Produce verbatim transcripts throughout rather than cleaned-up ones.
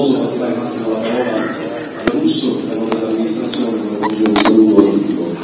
doveroso passare la parola alla Russo, la nota dell'amministrazione, un saluto a tutti voi.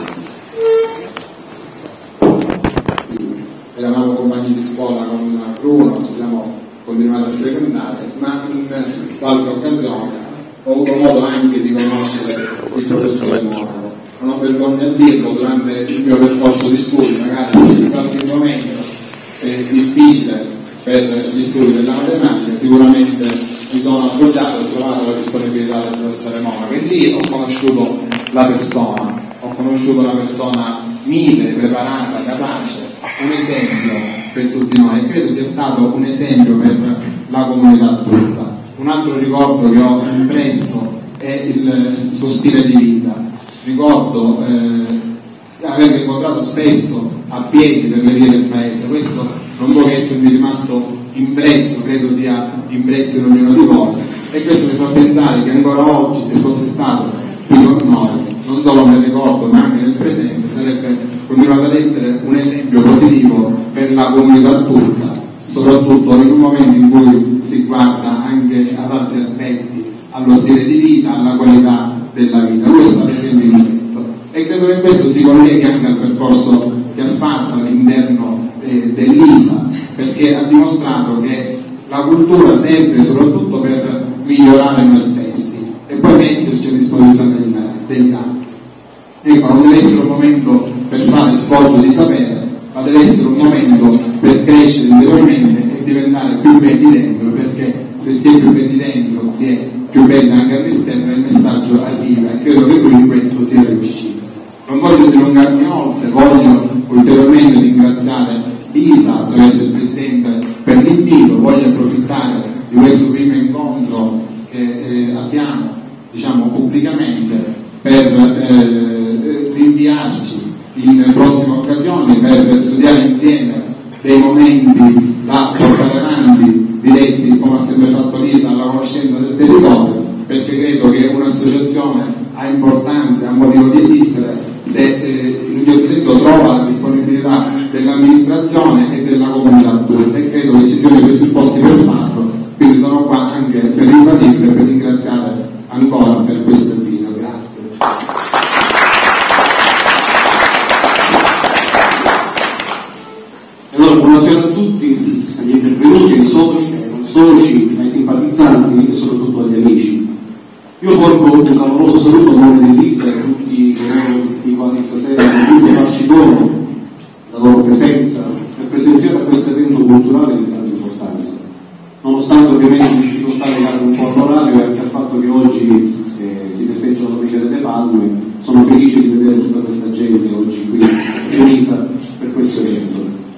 Eravamo compagni di scuola con Bruno, ci siamo continuati a frequentare, ma in qualche occasione ho avuto modo anche di conoscere il professore Moro. Non ho vergogna a dirlo, durante il mio percorso di studi, magari in qualche momento eh, difficile per gli studi della matematica, sicuramente mi sono appoggiato e ho trovato la disponibilità del professore Moro, che lì ho conosciuto la persona, ho conosciuto una persona mite, preparata, capace, un esempio per tutti noi, e credo sia stato un esempio per la comunità tutta. Un altro ricordo che ho impresso è il, il suo stile di vita. Ricordo eh, averlo incontrato spesso a piedi per le vie del paese. Questo non può che essermi rimasto impresso, credo sia impresso in ognuno di voi, e questo mi fa pensare che ancora oggi, se fosse stato qui con noi, non solo nel ricordo ma anche nel presente, sarebbe continuato ad essere un esempio positivo per la comunità tutta, soprattutto in un momento in cui si guarda anche ad altri aspetti, allo stile di vita, alla qualità della vita. Lui è stato esempio in questo, e credo che questo si colleghi anche al percorso che ha fatto all'interno eh, dell'I S A, perché ha dimostrato che la cultura serve soprattutto per migliorare noi stessi e poi metterci a disposizione degli, degli altri. Ecco, non deve essere un momento per fare sfoggio di sapere, ma deve essere un momento per crescere interiormente e diventare più belli dentro, perché se si è più belli dentro si è più belli anche all'esterno e il messaggio arriva, e credo che lui in questo sia riuscito. Non voglio dilungarmi oltre, voglio ulteriormente ringraziare l'I S A attraverso il Presidente per l'invito, voglio approfittare di questo primo incontro che eh, abbiamo, diciamo, pubblicamente per eh, rinviarci in prossime occasioni per studiare insieme dei momenti da portare avanti diretti, come ha sempre fatto l'I S A, alla conoscenza del territorio, perché credo che un'associazione ha importanza, ha motivo di esistere se eh, in un certo senso trova la disponibilità dell'amministrazione e della comunità tutta, e credo che ci siano i presupposti per farlo, quindi sono qua anche per ribadirlo e per ringraziare ancora per questo invito. Grazie. Allora, buonasera a tutti, agli intervenuti, ai soci, ai non soci, ai simpatizzanti e soprattutto agli amici. Io porgo un caloroso saluto a nome dell'I S A e a tutti coloro i quali stasera hanno voluto farci dono la loro presenza per presenziare a questo evento culturale di grande importanza. Nonostante ovviamente le difficoltà legate un po' all'orario e anche al fatto che oggi eh, si festeggia la Domenica delle Palme, sono felice di vedere tutta questa gente oggi qui riunita per questo evento.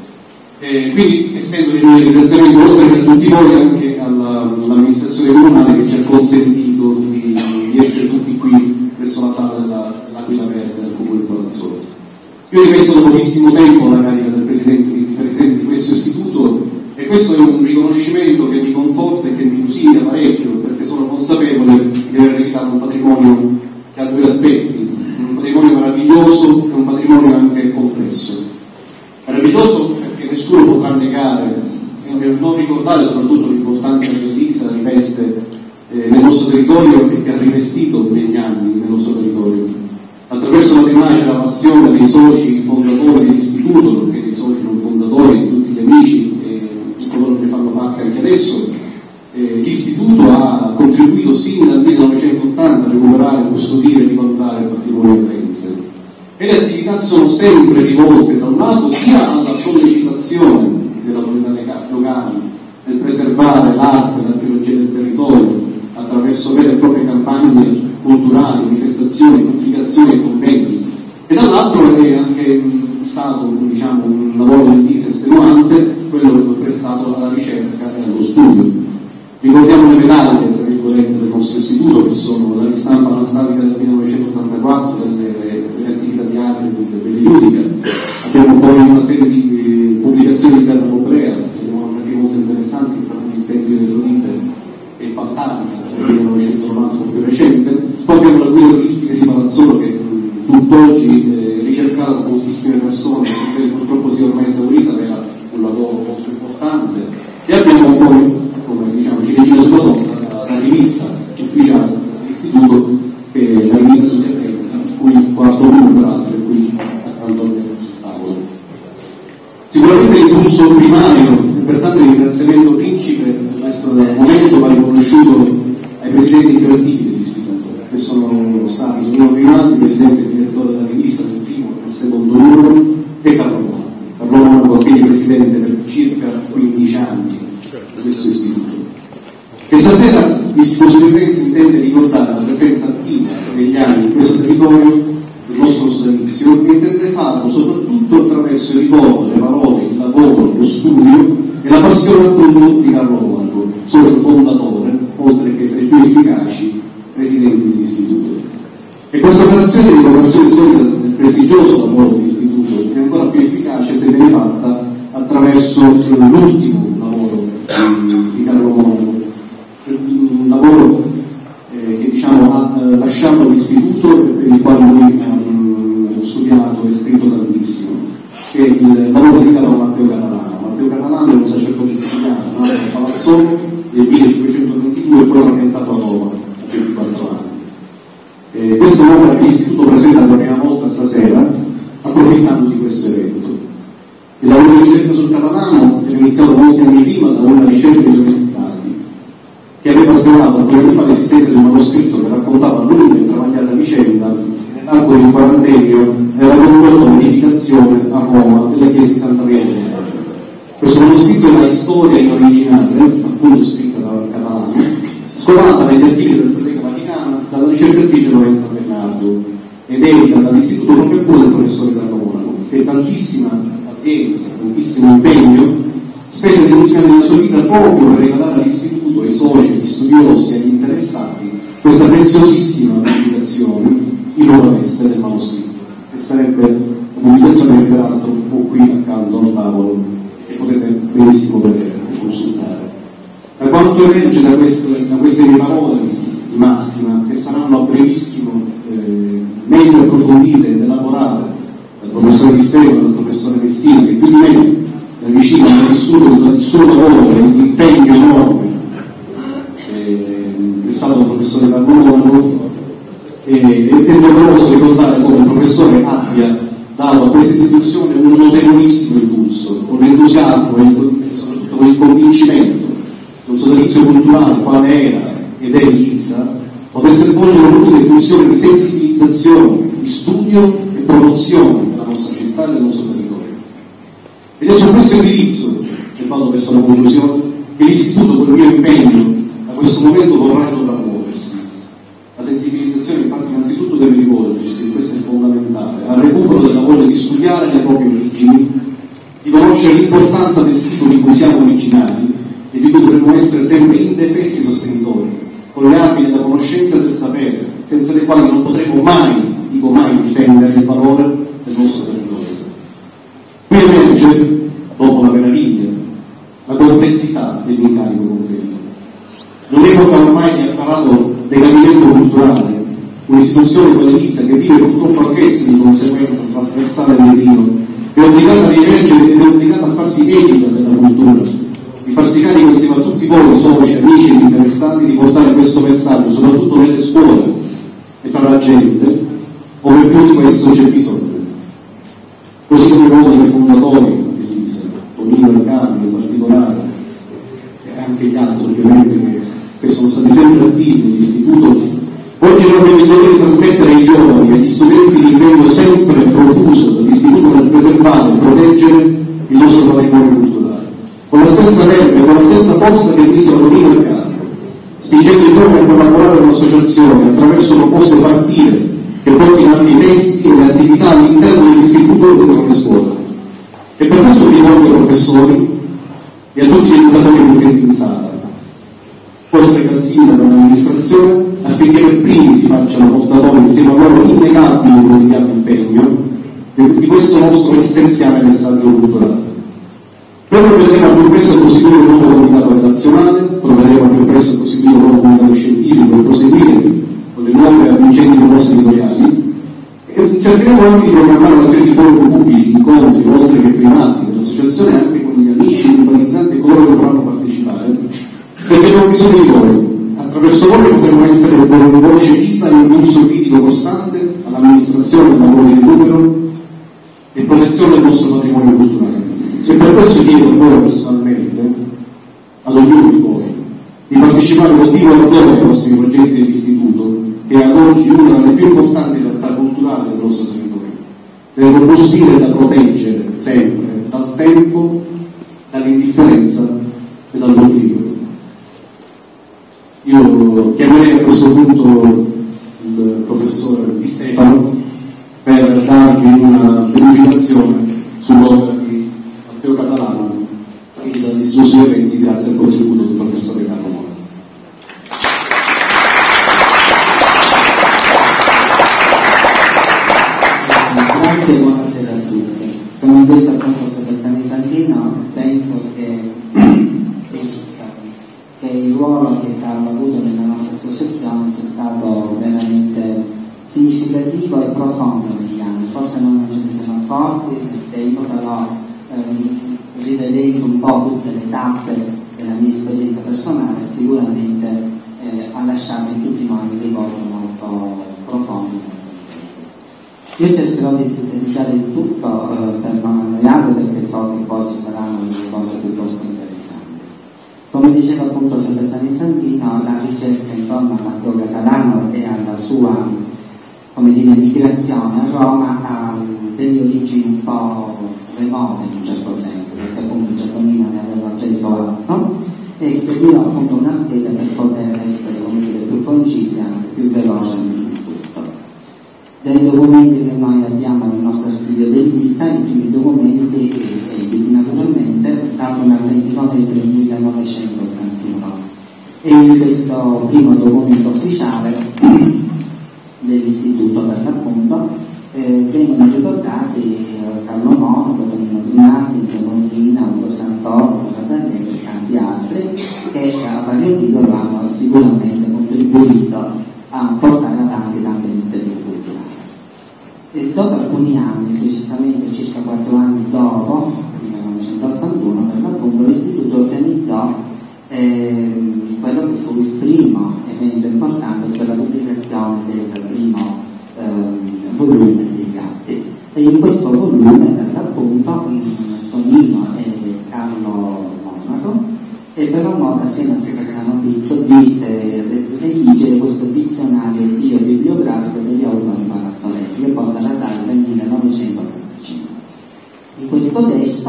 Eh, quindi estendo il mio ringraziamento oltre a tutti voi anche alla, all'amministrazione comunale che ci ha consentito di, di essere tutti qui presso la sala della, dell'Aquila Verde del Comune di Corazzolo. Io ripeto da pochissimo tempo la carica del presidente di, presidente di questo istituto, e questo è un riconoscimento che mi conforta e che mi lusinga parecchio, perché sono consapevole di aver ereditato un patrimonio che ha due aspetti, un patrimonio meraviglioso e un patrimonio anche complesso. Meraviglioso perché nessuno potrà negare e non ricordare soprattutto l'importanza che l'I S A riveste eh, nel nostro territorio e che ha rivestito negli anni nel nostro territorio. Attraverso la tenacia e la passione dei soci fondatori dell'istituto, nonché dei soci non fondatori, di tutti gli amici e coloro che fanno parte anche adesso, eh, l'istituto ha contribuito sin dal millenovecentottanta a recuperare, custodire e rivalutare il patrimonio forense. E le attività si sono sempre rivolte da un lato sia alla sollecitazione delle autorità locali nel preservare l'arte e l'archeologia del territorio attraverso vere e proprie campagne culturali, manifestazioni, pubblicazioni e convegni, e dall'altro è anche stato, diciamo, un lavoro dell'I S A estenuante, quello prestato alla ricerca e allo studio. Ricordiamo le medaglie, tra virgolette, del nostro istituto, che sono la ristampa anastatica del millenovecentottantaquattro delle, delle attività di arte delle Iudica. Abbiamo poi una serie di pubblicazioni di Carlo Obrea, che sono anche molto interessanti, tra cui il Tempio di Afrodite e il Pantanica del millenovecentonovanta, più recente. Poi abbiamo la guida turistica di Palazzolo, che tutt'oggi è ricercata da moltissime persone, che purtroppo si è ormai esaurita, ma era un lavoro molto importante. E abbiamo poi, come diciamo, ciliegina sulla torta, la, la rivista ringraziamento principe di questo momento va riconosciuto ai presidenti più attivi dell'istituto, che sono stati Tonino Grimaldi, presidente e direttore della rivista del primo e del secondo numero, e Carlo Monaco. Carlo Monaco è quindi presidente per circa quindici anni di questo istituto. E stasera l'Istituto Superiore si intende ricordare la presenza attiva degli anni in questo territorio del nostro sodalizio, e intende farlo soprattutto attraverso il ricordo, le parole, il lavoro, lo studio e la passione appunto di Carlo Monaco, socio fondatore, oltre che tra i più efficaci presidenti dell'istituto. E questa operazione di ricordazione storica del prestigioso lavoro dell'istituto è ancora più efficace se viene fatta attraverso l'ultimo lavoro di, di Carlo Monaco, un lavoro eh, che diciamo ha eh, lasciato l'istituto e per il quale lui ha studiato e scritto tantissimo, che è il lavoro dedicato a Matteo Catalano. Matteo Catalano è un sacerdote siciliano nato a Palazzone nel millecinquecentoventidue e poi orientato a Roma a ventiquattro anni. E questo lavoro che l'istituto presenta per la prima volta stasera, approfittando di questo evento. Il lavoro di ricerca sul catalano era iniziato molti anni prima da una ricerca di universitati, che aveva svelato alcuni anni fa l'esistenza di un manoscritto che raccontava a lungo e travagliata vicenda che nell'arco di un quarantennio era condotto a modificazione a Roma della chiesa di Santa Maria delle Legge. Questo manoscritto è la storia in originale, appunto scritta da Catalano, scovata negli archivi della Biblioteca Vaticana dalla ricercatrice Lorenza Bernardo ed edita dall'istituto proprio a cura del professore Carlo Monaco, che tantissima pazienza, tantissimo impegno spese negli ultimi anni della sua vita proprio per regalare all'istituto, ai soci, agli studiosi, agli interessati questa preziosissima pubblicazione in nuova veste del manoscritto, che sarebbe una pubblicazione che peraltro un po' qui accanto al tavolo, che potete benissimo vedere e consultare. Da quanto emerge da queste, da queste mie parole di massima, che saranno a brevissimo eh, meglio approfondite ed elaborate dal professore Di Stefano e dal professore Messina, che più di me da vicino hanno vissuto il suo lavoro e l'impegno enorme eh, è stato il professore Carlo Monaco, e è doveroso ricordare come il professore abbia dato a questa istituzione un notevolissimo impulso, con l'entusiasmo e soprattutto con il convincimento che un sodalizio culturale quale era ed è l'I S A potesse svolgere proprio le funzioni di sensibilizzazione, di studio e promozione della nostra città e del nostro territorio. Ed è su questo indirizzo, che vado verso la conclusione, che l'istituto, con il mio impegno, da questo momento vorrà muoversi. La sensibilizzazione infatti innanzitutto deve rivolgersi, e questo è fondamentale, al recupero della voglia di studiare le proprie origini, di conoscere l'importanza del sito di cui siamo originari e di cui dovremmo essere sempre indefessi sostenitori, con le armi della conoscenza e del sapere, senza le quali non potremo mai, dico mai, difendere il valore del nostro territorio. Qui emerge, dopo la meraviglia, la complessità dell'incarico conferito. Non è poca ormai di apparato decadimento culturale, un'istituzione come l'I S A che vive purtroppo anch'essa di conseguenza trasversale del Rio, è obbligata a riemergere ed è obbligata a farsi egida della cultura, di farsi carico insieme a tutti voi, soci, amici ed interessati, di portare questo messaggio, soprattutto nelle scuole e tra la gente, ove più di questo c'è bisogno. Così come uno dei fondatori dell'I S A, Tonino e Carlo in particolare, e anche gli altri ovviamente che, che sono stati sempre attivi nell'istituto, oggi non abbiamo il dovere di trasmettere ai giovani e agli studenti l'impegno sempre profuso dall'istituto per preservare e proteggere il nostro patrimonio culturale, con la stessa verve, con la stessa forza che misero Tonino e Carlo, spingendo i giovani a collaborare con l'associazione attraverso proposte fattive che portino anche i testi e le attività all'interno dell'istituto e delle proprie scuole. E per questo vi rivolgo ai professori e a tutti gli educatori presenti in sala, oltre che al sindaco e all'amministrazione, affinché per primi si facciano portatori insieme a loro innegabile e quotidiano impegno di questo nostro essenziale messaggio culturale. Noi provvederemo al più presto a costituire un nuovo comitato redazionale, provvederemo al più presto a costituire un nuovo comitato scientifico e proseguire con le nuove e vincenti proposte editoriali, e cercheremo anche di programmare una serie di forum pubblici, incontri, oltre che privati, dell'associazione, anche con gli amici, simpatizzanti e coloro che vorranno partecipare, perché abbiamo bisogno di voi. Attraverso voi potremo essere una voce viva e un impulso critico costante all'amministrazione del lavoro di recupero e protezione del nostro patrimonio culturale. E per questo chiedo a voi personalmente ad ognuno di voi di partecipare con vivo ardore ai prossimi progetti dell'istituto, che è ad oggi una delle più importanti realtà culturali del nostro territorio, da irrobustire e da proteggere sempre dal tempo, dall'indifferenza e dall'oblio. Io chiamerei a questo punto il professore Di Stefano per darvi una delucidazione sull'opera di Matteo Catalano e dall'Istituto di Renzi, grazie al contributo del professore Carlo Mora. Grazie e buonasera a tutti. Come ha detto appunto il Sebastiano Italiano, penso che, che il ruolo che Carlo ha avuto nella nostra associazione sia stato veramente significativo e profondo negli anni. Forse non ce ne siamo accorti nel tempo, però ehm, rivedendo un po' tutte le tappe della mia esperienza personale, sicuramente eh, ha lasciato in tutti noi un ricordo molto profondo. Io cercherò di sintetizzare il tutto eh, per non annoiarvi, perché so che poi ci saranno delle cose piuttosto interessanti. Come diceva appunto Sebastiano Infantino, la ricerca intorno a Matteo Catalano e alla sua, come dire, migrazione a Roma ha delle origini un po' remote in un certo senso, perché appunto Giacomino ne aveva preso atto e seguiva appunto una scheda per poter essere, come dire, più concisi e anche più veloce in tutto. Dai documenti che noi abbiamo nel nostro archivio dell'ISA, i primi documenti editi naturalmente risalgono al ventinove aprile millenovecentottantuno, e in questo primo documento ufficiale dell'istituto, per l'appunto, eh, vengono ricordati eh, Carlo Monaco, Tonino Trinati, Giacomollina, Ugo Santoro, Fratelli e tanti altri che a vario titolo hanno sicuramente contribuito a portare avanti tante iniziative culturali. E dopo alcuni anni, precisamente circa quattro anni dopo, millenovecentottantuno, per l'appunto, l'istituto organizzò eh, quello che fu il primo evento importante, cioè la pubblicazione del primo eh, volume degli atti. E in questo volume, per l'appunto, Tonino e Carlo Monaco ebbero modo, assieme a Sebastiano Pizzo, di eh, redigere questo dizionario bio-bibliografico degli autori palazzolesi, che porta la data del millenovecentottantacinque. In questo testo,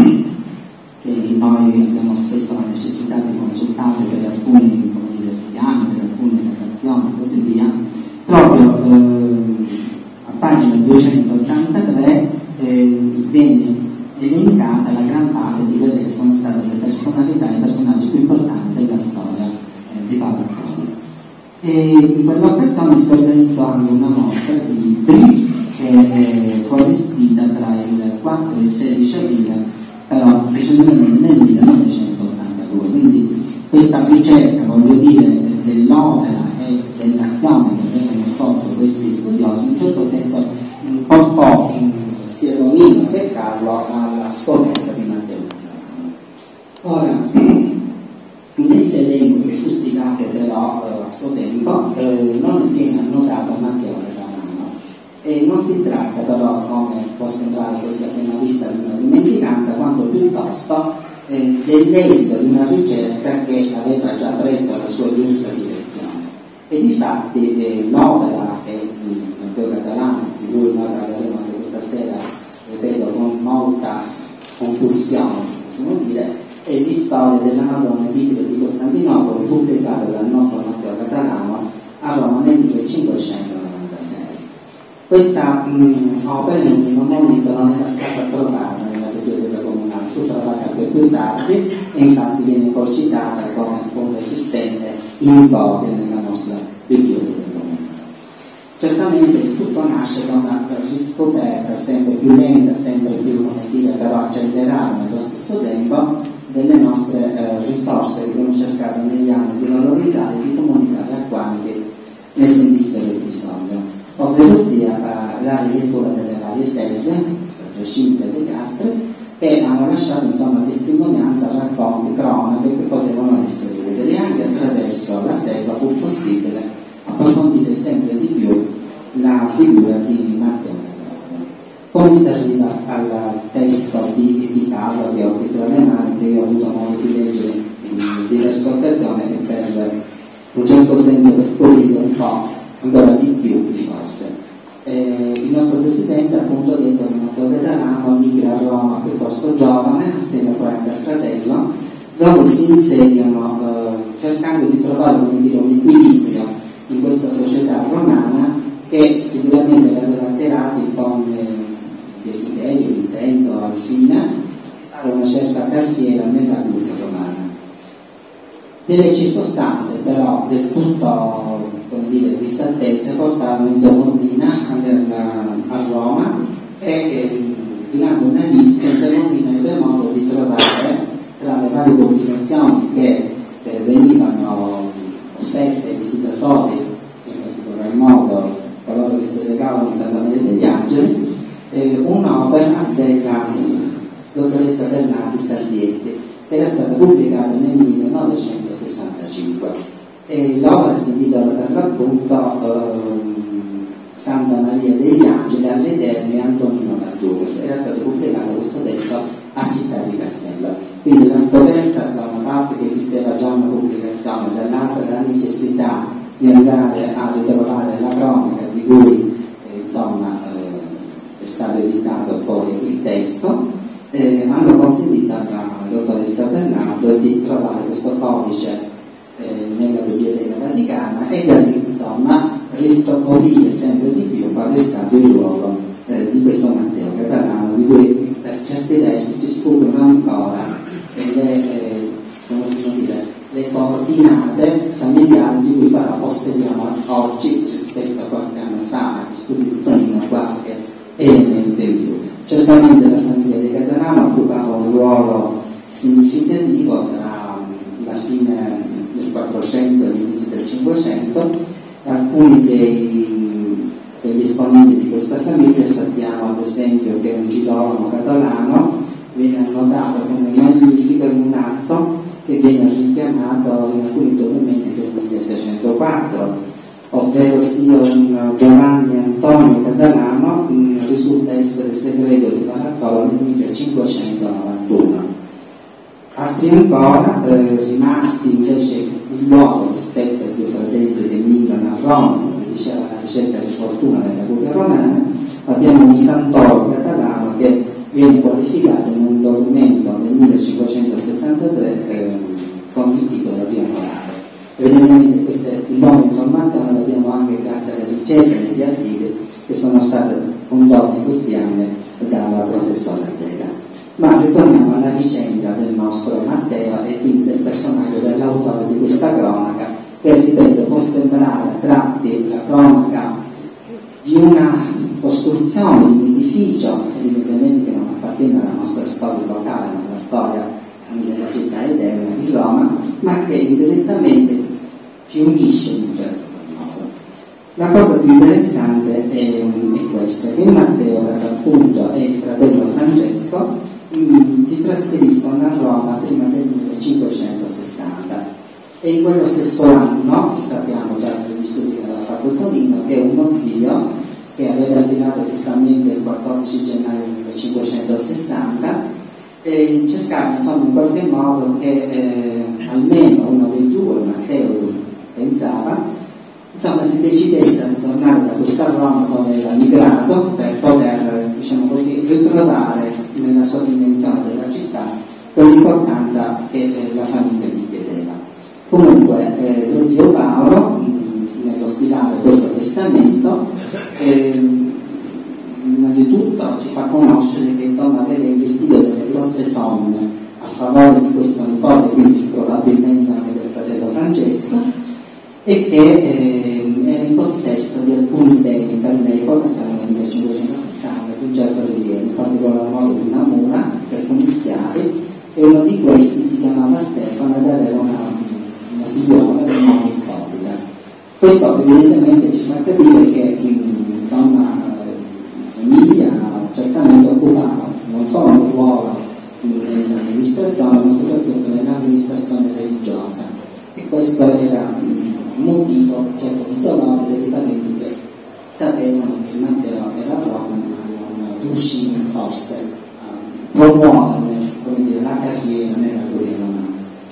che noi abbiamo spesso la necessità di consultare per alcuni, come dire, richiami, per alcune datazioni e così via, proprio eh, a pagina duecentottantatré eh, viene elencata la gran parte di quelle che sono state le personalità e i personaggi più importanti della storia eh, di Palazzoli. E in quell'occasione si organizzò anche una mostra di libri che eh, fu allestita tra il quattro e il sedici aprile, però precedentemente nel millenovecentottantadue. Quindi questa ricerca, voglio dire, dell'opera e dell'azione che vengono svolte questi studiosi, in un certo senso portò sia Tonino che Carlo alla scoperta di Matteo Catalano. Ora, nell'elenco che fu stilato però eh, a suo tempo eh, non viene annotato Matteo Catalano, e non si tratta però, come può sembrare così a prima vista, di una dimenticanza, quanto piuttosto eh, dell'esito di una ricerca che aveva già preso la sua giusta direzione. E difatti eh, l'opera che Matteo Catalano, di cui noi parleremo anche questa sera, ripeto, con molta compulsione, se possiamo dire, è l'istoria della Madonna tipica di Costantinopoli, pubblicata dal nostro Matteo Catalano a Roma nel millecinquecentonovantasei. Questa mh, opera in un momento non era stata approvata nella biblioteca comunale, fu trovata per più tardi e infatti viene poi citata come appunto esistente in copia nella nostra biblioteca comunale. Certamente il tutto nasce da una riscoperta sempre più lenta, sempre più, come dire, però accelerata nello stesso tempo, delle nostre eh, risorse che abbiamo cercato negli anni di valorizzare e di comunicare a quanti ne sentissero il bisogno, ovvero sia eh, la rilettura delle varie seghe, Giacinto e degli altri, che hanno lasciato insomma testimonianza, racconti, cronache che potevano essere utili, e anche attraverso la segua fu possibile approfondire sempre di più la figura di Matteo Catalano. Come si arriva al testo di, di Carlo, che ho qui tra le mani, che io ho avuto modo di leggere in questa occasione e per un certo senso per scoprire un po' ancora di più chi fosse. Eh, il nostro Presidente appunto ha detto che Matteo Catalano migra a Roma piuttosto giovane, assieme poi anche al fratello, dove si insediano eh, cercando di trovare, come dire, un equilibrio in questa società romana che sicuramente la relaterà con eh, il desiderio, l'intento, il fine di fare una certa carriera nella cultura romana. Delle circostanze però del tutto, come dire, disattese portarono in Urbina a Roma e eh, durante una visita in Urbina ebbe modo di trovare tra le varie pubblicazioni che eh, venivano offerte ai visitatori, in particolar modo coloro che si recavano in Santa Maria degli Angeli, eh, un'opera della dottoressa Bernardi Salvietti, che era stata pubblicata nel millenovecentosessantacinque. E l'opera si intitola per l'appunto ehm, Santa Maria degli Angeli alle Terme Antonino Lattuga. Era stato pubblicato questo testo a Città di Castello. Quindi la scoperta, da una parte, che esisteva già una pubblicazione, dall'altra la necessità di andare a ritrovare la cronaca di cui eh, insomma eh, è stato editato poi il testo, eh, hanno consentito alla dottoressa Bernardo di trovare questo codice eh, nella Biblioteca Vaticana e da lì insomma riscoprire sempre di più qual è stato il ruolo eh, di questo Matteo Catalano, di cui per certi versi ci sfuggono ancora le, eh, come si può dire, le coordinate familiari di cui però possediamo oggi rispetto a qualche anno fa, gli studi di Tonino, qualche elemento in più. Certamente la famiglia dei Catalano occupava un ruolo significativo tra la fine del quattrocento e l'inizio del cinquecento. Alcuni dei, degli esponenti di questa famiglia sappiamo ad esempio che un girolamo catalano viene annotato come magnifico in un atto che viene richiamato in alcuni documenti del milleseicentoquattro, ovvero sia un Giovanni Antonio Catalano mh, risulta essere segreto di Palazzolo nel millecinquecentonovantuno. Altri ancora, eh, rimasti invece in luogo rispetto ai due fratelli che migrano a Roma, come diceva, la ricerca di fortuna nella curia romana, abbiamo un Santoro Catalano che viene qualificato in un documento del millecinquecentosettantatré eh, con il titolo di onorario. Evidentemente queste nuove informazioni le abbiamo anche grazie alle ricerche negli archivi che sono state condotte in questi anni dalla professora Ardega. Ma ritorniamo alla vicenda del nostro Matteo e quindi del personaggio, dell'autore di questa cronaca, che ripeto può sembrare a tratti la cronaca di una costruzione, di un edificio, evidentemente che non appartiene alla nostra storia locale, ma alla storia della città eterna di Roma, ma che indirettamente ci unisce in un certo modo. La cosa più interessante è, è questa, che Matteo per l'appunto e il fratello Francesco mh, si trasferiscono a Roma prima del millecinquecentosessanta e in quello stesso anno, sappiamo già degli studi che aveva fatto Tonino, che uno zio che aveva stilato testamento il quattordici gennaio millecinquecentosessanta e cercava insomma in qualche modo che eh, almeno uno dei due, Matteo pensava, insomma si decidesse a ritornare da questa Roma dove era migrato per poter, diciamo così, ritrovare nella sua dimensione della città quell'importanza che eh, la famiglia gli chiedeva. Comunque eh, lo zio Paolo mh, nello stilare questo testamento eh, innanzitutto ci fa conoscere che insomma aveva investito delle grosse somme a favore di questo nipote, quindi probabilmente anche del fratello Francesco, e che eh, era in possesso di alcuni beni per l'epoca, siamo nel millecinquecentosessanta, di un certo rilievo, in particolar modo di una mula, per alcuni schiavi, e uno di questi si chiamava Stefano ed aveva una, una figliuola di nome Ippolita. Questo evidentemente ci fa capire che insomma la famiglia certamente occupava non solo un ruolo nell'amministrazione, ma soprattutto nell'amministrazione religiosa, e questo era un motivo certo di dolore per i parenti che sapevano che Matteo era a Roma ma non riuscivano forse a promuovere, come dire, la carriera nella curia romana.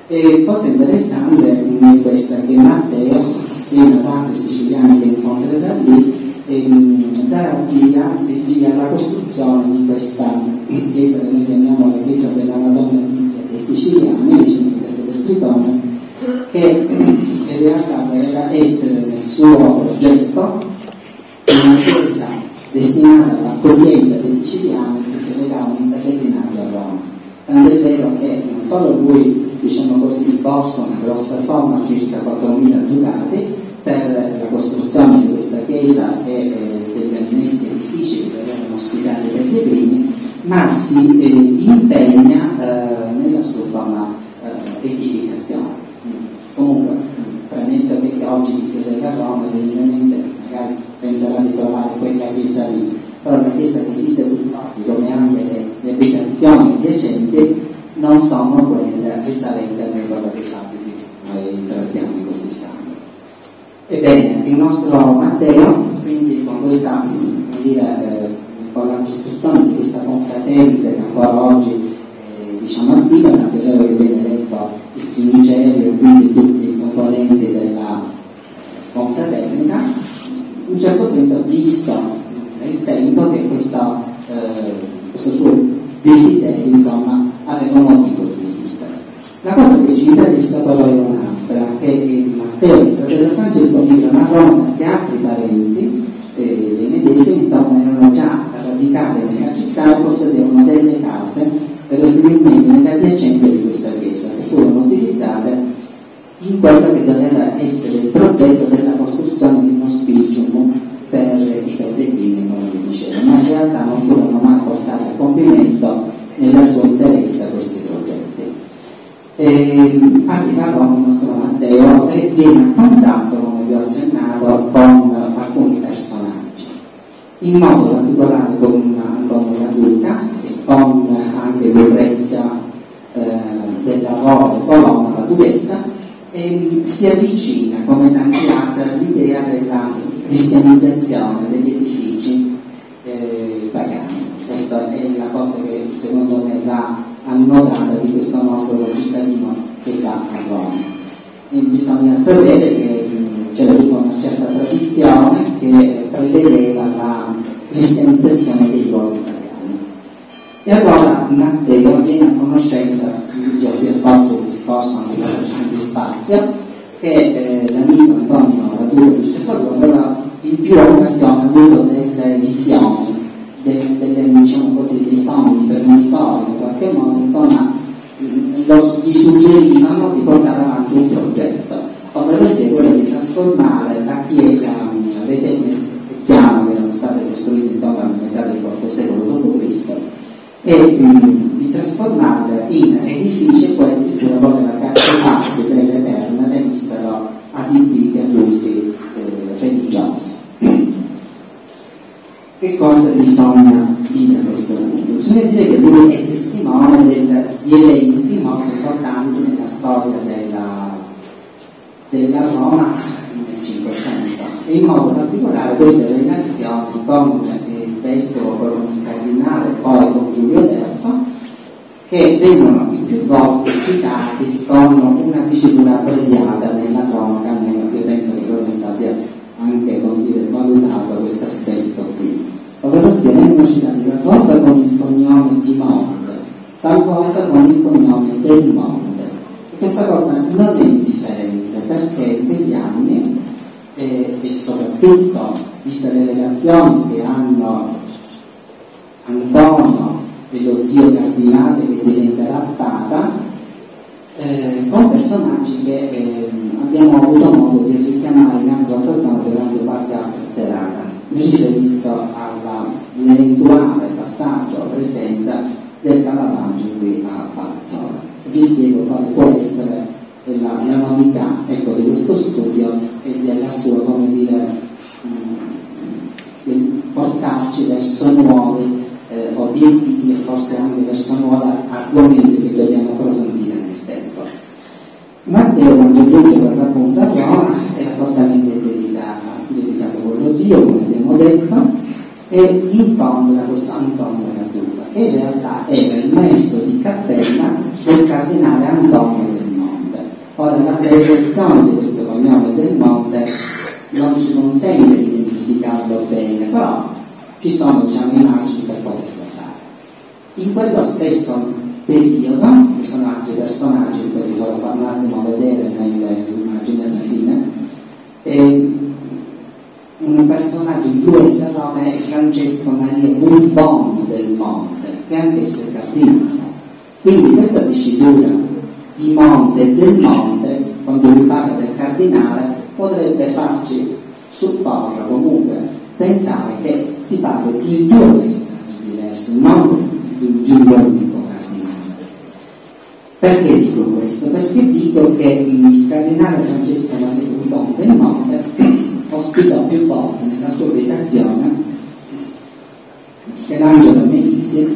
E cosa interessante è questa, che Matteo, assieme ad altri siciliani che incontrerà lì, ehm, darà via, via alla costruzione di questa chiesa che noi chiamiamo la chiesa della Madonna dei Siciliani, vicino alla piazza del Tritone, che in realtà doveva essere nel suo progetto una chiesa destinata all'accoglienza dei siciliani che si recavano in pellegrinaggio a Roma. Tant'è vero che non solo lui, diciamo così, sborsa una grossa somma, circa quattromila ducati, per la costruzione di questa chiesa e eh, degli annessi edifici che dovevano ospitare i pellegrini, ma si eh, impegna eh, nella sua forma eh, edificazione. Comunque, premetto che oggi chi si reca a Roma, evidentemente magari penserà di trovare quella chiesa lì, però la chiesa che esiste tutt'oggi, come anche le, le abitazioni adiacenti, non sono quelle risalenti alle quelle dei fabbrici che noi trattiamo in questi istanti. Ebbene, il nostro Matteo, quindi con questa, come dire, eh, con la costituzione di questa confraternita che ancora oggi eh, diciamo attiva, tant'è vero che viene eletto il Cimicerio e quindi tutti i componenti della confraternita, in un certo senso visto nel tempo che questa, eh, questo suo desiderio, insomma, aveva un motivo di esistere. La cosa che ci interessa però è un'altra, che Matteo, il fratello Francesco, migrano a Roma perché altri parenti eh, dei medesimi, insomma, erano già radicati nella città e possedevano delle case, presumibilmente nelle adiacenze di questa chiesa, che furono utilizzate in quello che doveva essere il progetto della costruzione di uno spicium per i pellegrini, come vi dicevo, ma in realtà non furono mai portati a compimento nella sua interezza questi progetti. E arriva a Roma il nostro Matteo e viene a contatto, come vi ho accennato, con alcuni personaggi, in modo particolare con Antonio Raduca e con anche Lucrezia eh, della Roma e Colonna, la duchessa, e si avvicina, come tanti altri, all'idea della cristianizzazione degli edifici eh, pagani. Questa è la cosa che secondo me va annodata di questo nostro cittadino che va a Roma. E bisogna sapere che mh, c'era tutta una certa tradizione che prevedeva la cristianizzazione dei luoghi pagani. E allora Matteo viene a conoscenza, io vi appoggio il discorso anche per di spazio, che eh, l'amico Antonio Raduca di Cefalù aveva in più occasioni avuto delle visioni, delle, delle, diciamo così, dei sogni premonitori, in qualche modo, insomma, lo, gli suggerivano di portare avanti un progetto, ovvero sia quello di trasformare la chiesa, le tende veneziane che erano state costruite intorno alla metà del quarto secolo dopo Cristo, e mh, di trasformarle in edifici poi addirittura con la cattedrale dell'Eterna venissero adibiti ad usi eh, religiosi. Che cosa bisogna dire a questo punto? Bisogna dire che lui è testimone del, di eventi molto importanti nella storia della, della Roma nel Cinquecento, e in modo particolare queste relazioni con il vescovo, con il cardinale e poi con Giulio terzo, che vengono più, più volte citati con una dicitura abbreviata nella cronaca, almeno io penso che Lorenzo abbia anche, come dire, valutato questo aspetto qui, ovvero sia vengono citati talvolta con il cognome di Monde, talvolta con il cognome del Monde. E questa cosa non è indifferente, perché in quegli anni eh, e soprattutto viste le relazioni che hanno Antonio e lo zio cardinale che diventerà Papa, eh, con personaggi che eh, abbiamo avuto modo di richiamare in altre occasioni durante qualche altra serata. Mi riferisco all'eventuale passaggio o presenza del Caravaggio qui a Palazzola. Vi spiego quale può essere la, la novità, ecco, di questo studio e della sua, come dire, mh, portarci verso nuovi eh, obiettivi e forse anche verso nuovi argomenti che dobbiamo approfondire nel tempo. Matteo, quando giunge per l'appunto a Roma, era fortemente dedicata, dedicato con lo zio, come abbiamo detto, e incontra questo Antonio Raduca, che in realtà era il maestro di cappella del cardinale Antonio del Monde. progettazione di questo cognome del Monte non ci consente di identificarlo bene, però ci sono, diciamo, i margini per poterlo fare. In quello stesso periodo, ci sono altri personaggi che vi farò fare un attimo vedere nelle immagini alla fine, e un personaggio influente a Roma è Francesco Maria Bourbon del Monte, che anch'esso è cardinale. Quindi questa dicitura di Monte e del Monte, quando vi parla del cardinale, potrebbe farci supporre, comunque pensare che si parla di due personaggi diversi, non di, di un unico cardinale. Perché dico questo? Perché dico che il cardinale Francesco Maria Bourbon del Monte ospitò più volte nella sua abitazione Michelangelo Merisi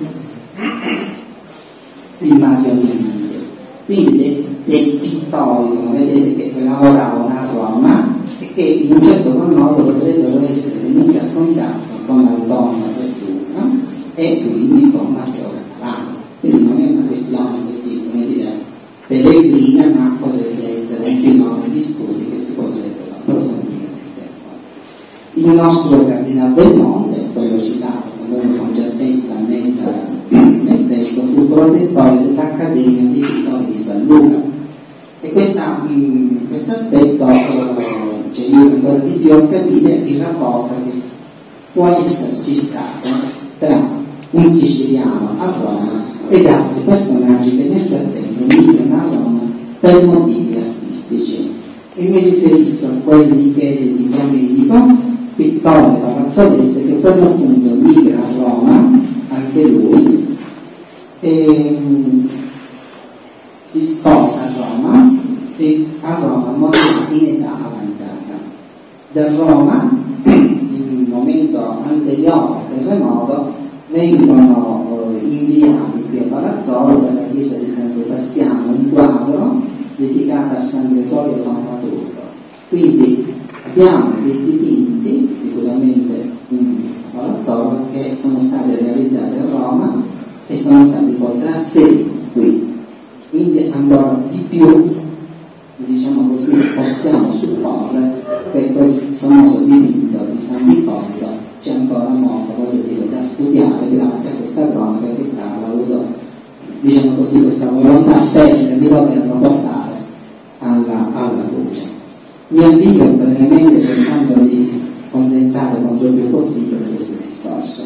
di Mario Milanese. Quindi dei, dei pittori, come vedete, che lavoravano a Roma e che in un certo modo potrebbero essere venuti a contatto con Antonio Verduna e quindi con Matteo Catalano. Quindi non è una questione così, come dire, peregrina, ma potrebbe essere un filone di studi che si potrebbero approfondire nel tempo. Il nostro Cardinale del Monte, quello citato con certezza nel, nel testo, fu protettore dell'Accademia dei Pittori di San Luca, e questo aspetto eh, ci aiuta ancora di più a capire il rapporto che può esserci stato tra un siciliano a Roma ed altri personaggi che nel frattempo migrano a Roma per motivi artistici, e mi riferisco a quelli che di Domenico, pittore palazzolese, che per l'appunto migra a Roma, anche lui, e um, si sposa a Roma, e a Roma morirà in età avanzata. Da Roma, in un momento anteriore al terremoto, vengono uh, inviati qui a Palazzolo dalla chiesa di San Sebastiano un quadro dedicato a San Gregorio Pammaturgo. Quindi abbiamo dei dipinti, sicuramente a Palazzolo, che sono stati realizzati a Roma e sono stati poi trasferiti qui. Quindi ancora di più, diciamo così, possiamo supporre che quel famoso dipinto di San Nicolò c'è ancora molto, voglio dire, da studiare grazie a questa cronaca che Carlo ha avuto, diciamo così, questa volontà ferrea di poterlo portare alla, alla luce. Mi avvio brevemente cercando di condensare quanto più possibile questo discorso.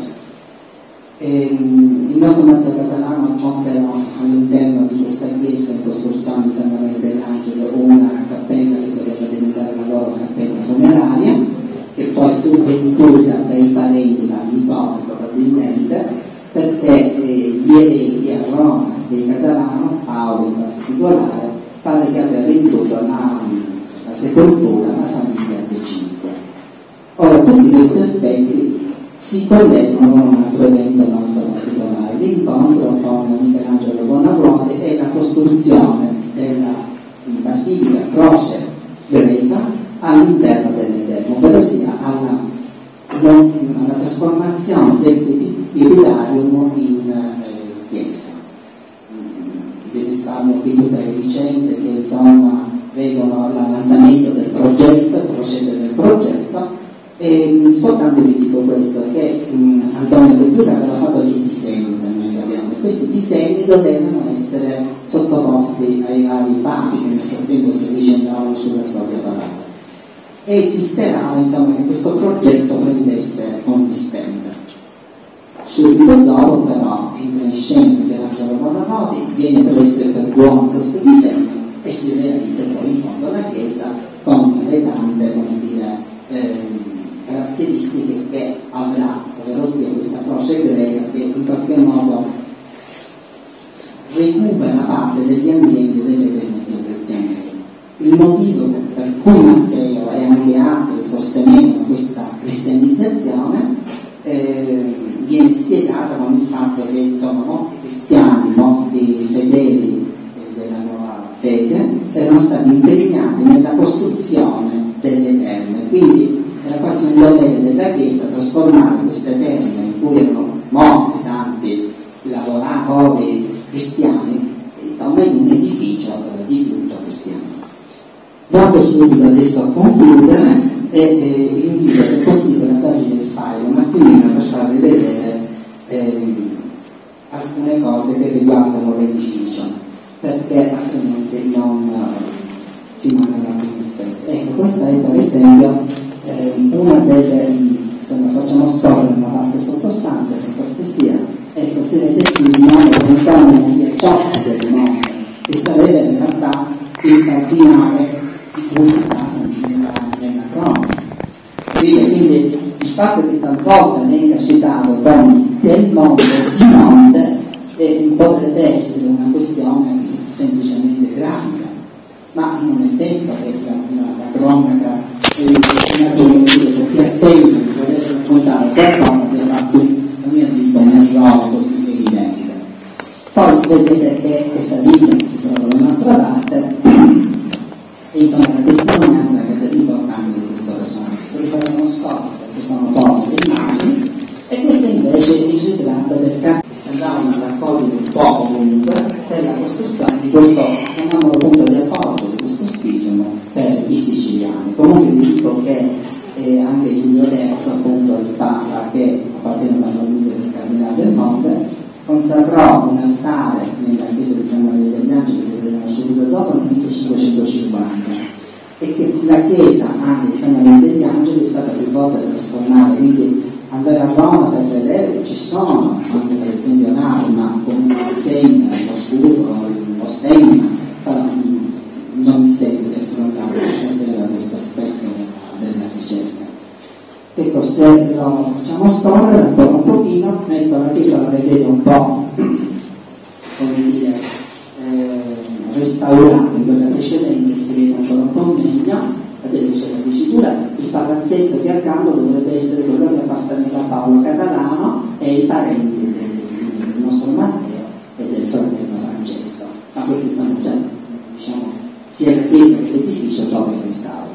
E, il nostro Matteo Catalano opera all'interno di questa chiesa in costruzione in San Maria dell'Angelo una cappella che doveva diventare la loro cappella funeraria, che poi fu venduta dai parenti, da nipote probabilmente, perché eh, gli eredi a Roma dei Catalano, Paolo in particolare, pare che abbia venduto la, la sepoltura alla famiglia dei Cinque. Ora, tutti questi aspetti si collegano con un altro evento molto particolare, l'incontro con Michelangelo Buonarroti e la costruzione della basilica croce greca all'interno dell'Ederno, ovvero sia alla, alla trasformazione del Epitarium in eh, chiesa. Vi risparmio qui tutte le vicende che insomma vedono l'avanzamento del progetto, il procedere del progetto. E soltanto vi dico questo, che mh, Antonio Verdura aveva fatto dei disegni da noi che abbiamo, e questi disegni dovevano essere sottoposti ai vari papi che nel frattempo si avvicendavano sulla storia papale, e si sperava insomma che questo progetto prendesse consistenza. Subito dopo però entra in scena Michelangelo Buonarroti, viene preso per buono questo disegno e si realizza poi in fondo la chiesa con le tante, come dire, eh, caratteristiche che avrà, ovvero sia questa croce greca che in qualche modo recupera parte degli ambienti dell'Eterno Diocleziano. Il motivo per cui Matteo e anche altri sostenevano questa cristianizzazione eh, viene spiegata con il fatto che insomma molti cristiani, molti fedeli eh, della nuova fede erano stati impegnati nella costruzione delle terme, quindi era quasi un dovere della Chiesa trasformare queste terme in cui erano morti tanti lavoratori cristiani, insomma, in un edificio di culto cristiano. subito adesso a concludere e, e invito se possibile a dargli il file un attimino per farvi vedere eh, alcune cose che riguardano l'edificio, perché altrimenti non uh, ci mancano più rispetto. Ecco, questa è per esempio eh, una delle, se la facciamo scorrere nella parte sottostante per cortesia, ecco, si vede qui il nome all'interno di ciò del nome, che sarebbe in realtà il cardinale di cui parliamo nella, nella cronaca. Quindi il fatto che talvolta venga citato con del mondo di Monte eh, potrebbe essere una questione semplicemente grafica, ma non è detto che la, la, la cronaca è una cosa così attenta di poter raccontare qualcosa che a cui a mio avviso è un errore così evidente. Poi vedete che questa vita che si trova da un'altra parte e insomma la testimonianza che è l'importanza di questo personaggio. Se li facciamo scorrere perché sono poche le immagini, e questo invece è il ritratto del capo che si andavano a raccogliere un po' comunque per la costruzione di questo, chiamiamolo punto di apporto, di questo spicciolo per i siciliani. Comunque vi dico che eh, anche Giulio Lerzo, appunto il Papa, che appartiene alla famiglia del Cardinale del Monte, consacrò un altare nella chiesa di San Maria degli Angeli, che vedremo subito dopo, nel millecinquecentocinquanta, e che la chiesa anche di San Maria degli Angeli è stata più volte trasformata, quindi andare a Roma per vedere ci sono anche per esempio un'arma con una segna, lo scudo, lo stemma, però non mi sento di affrontare stasera questo aspetto della, della ricerca. Ecco, se lo facciamo scorrere ancora un pochino, ecco la chiesa la vedete un po' come dire eh, restaurata, in quella precedente si vede ancora un po' meglio. Vedete c'è la dicitura, il palazzetto che accanto dovrebbe essere quello che apparteneva a Paolo Catalano e i parenti del, del nostro Matteo e del fratello Francesco, ma questi sono già, diciamo, sia la chiesa che l'edificio dopo quest'aula.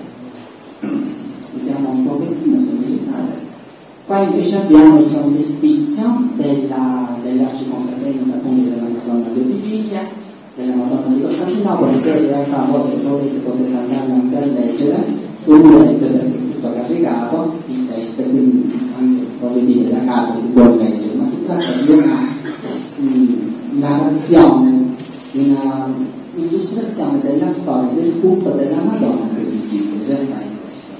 Vediamo un pochettino se mi aiutate. Qua invece abbiamo il frontespizio della, dell'arciconfraternita appunto della Madonna di Vigilia, della Madonna di Costantinopoli, che in realtà voi se volete potete andarlo anche a leggere sul web perché è tutto caricato il testo, quindi anche voglio dire da casa si può leggere, ma si tratta di una um, narrazione, di una illustrazione della storia del culto della Madonna di Vigilia, in realtà è questo.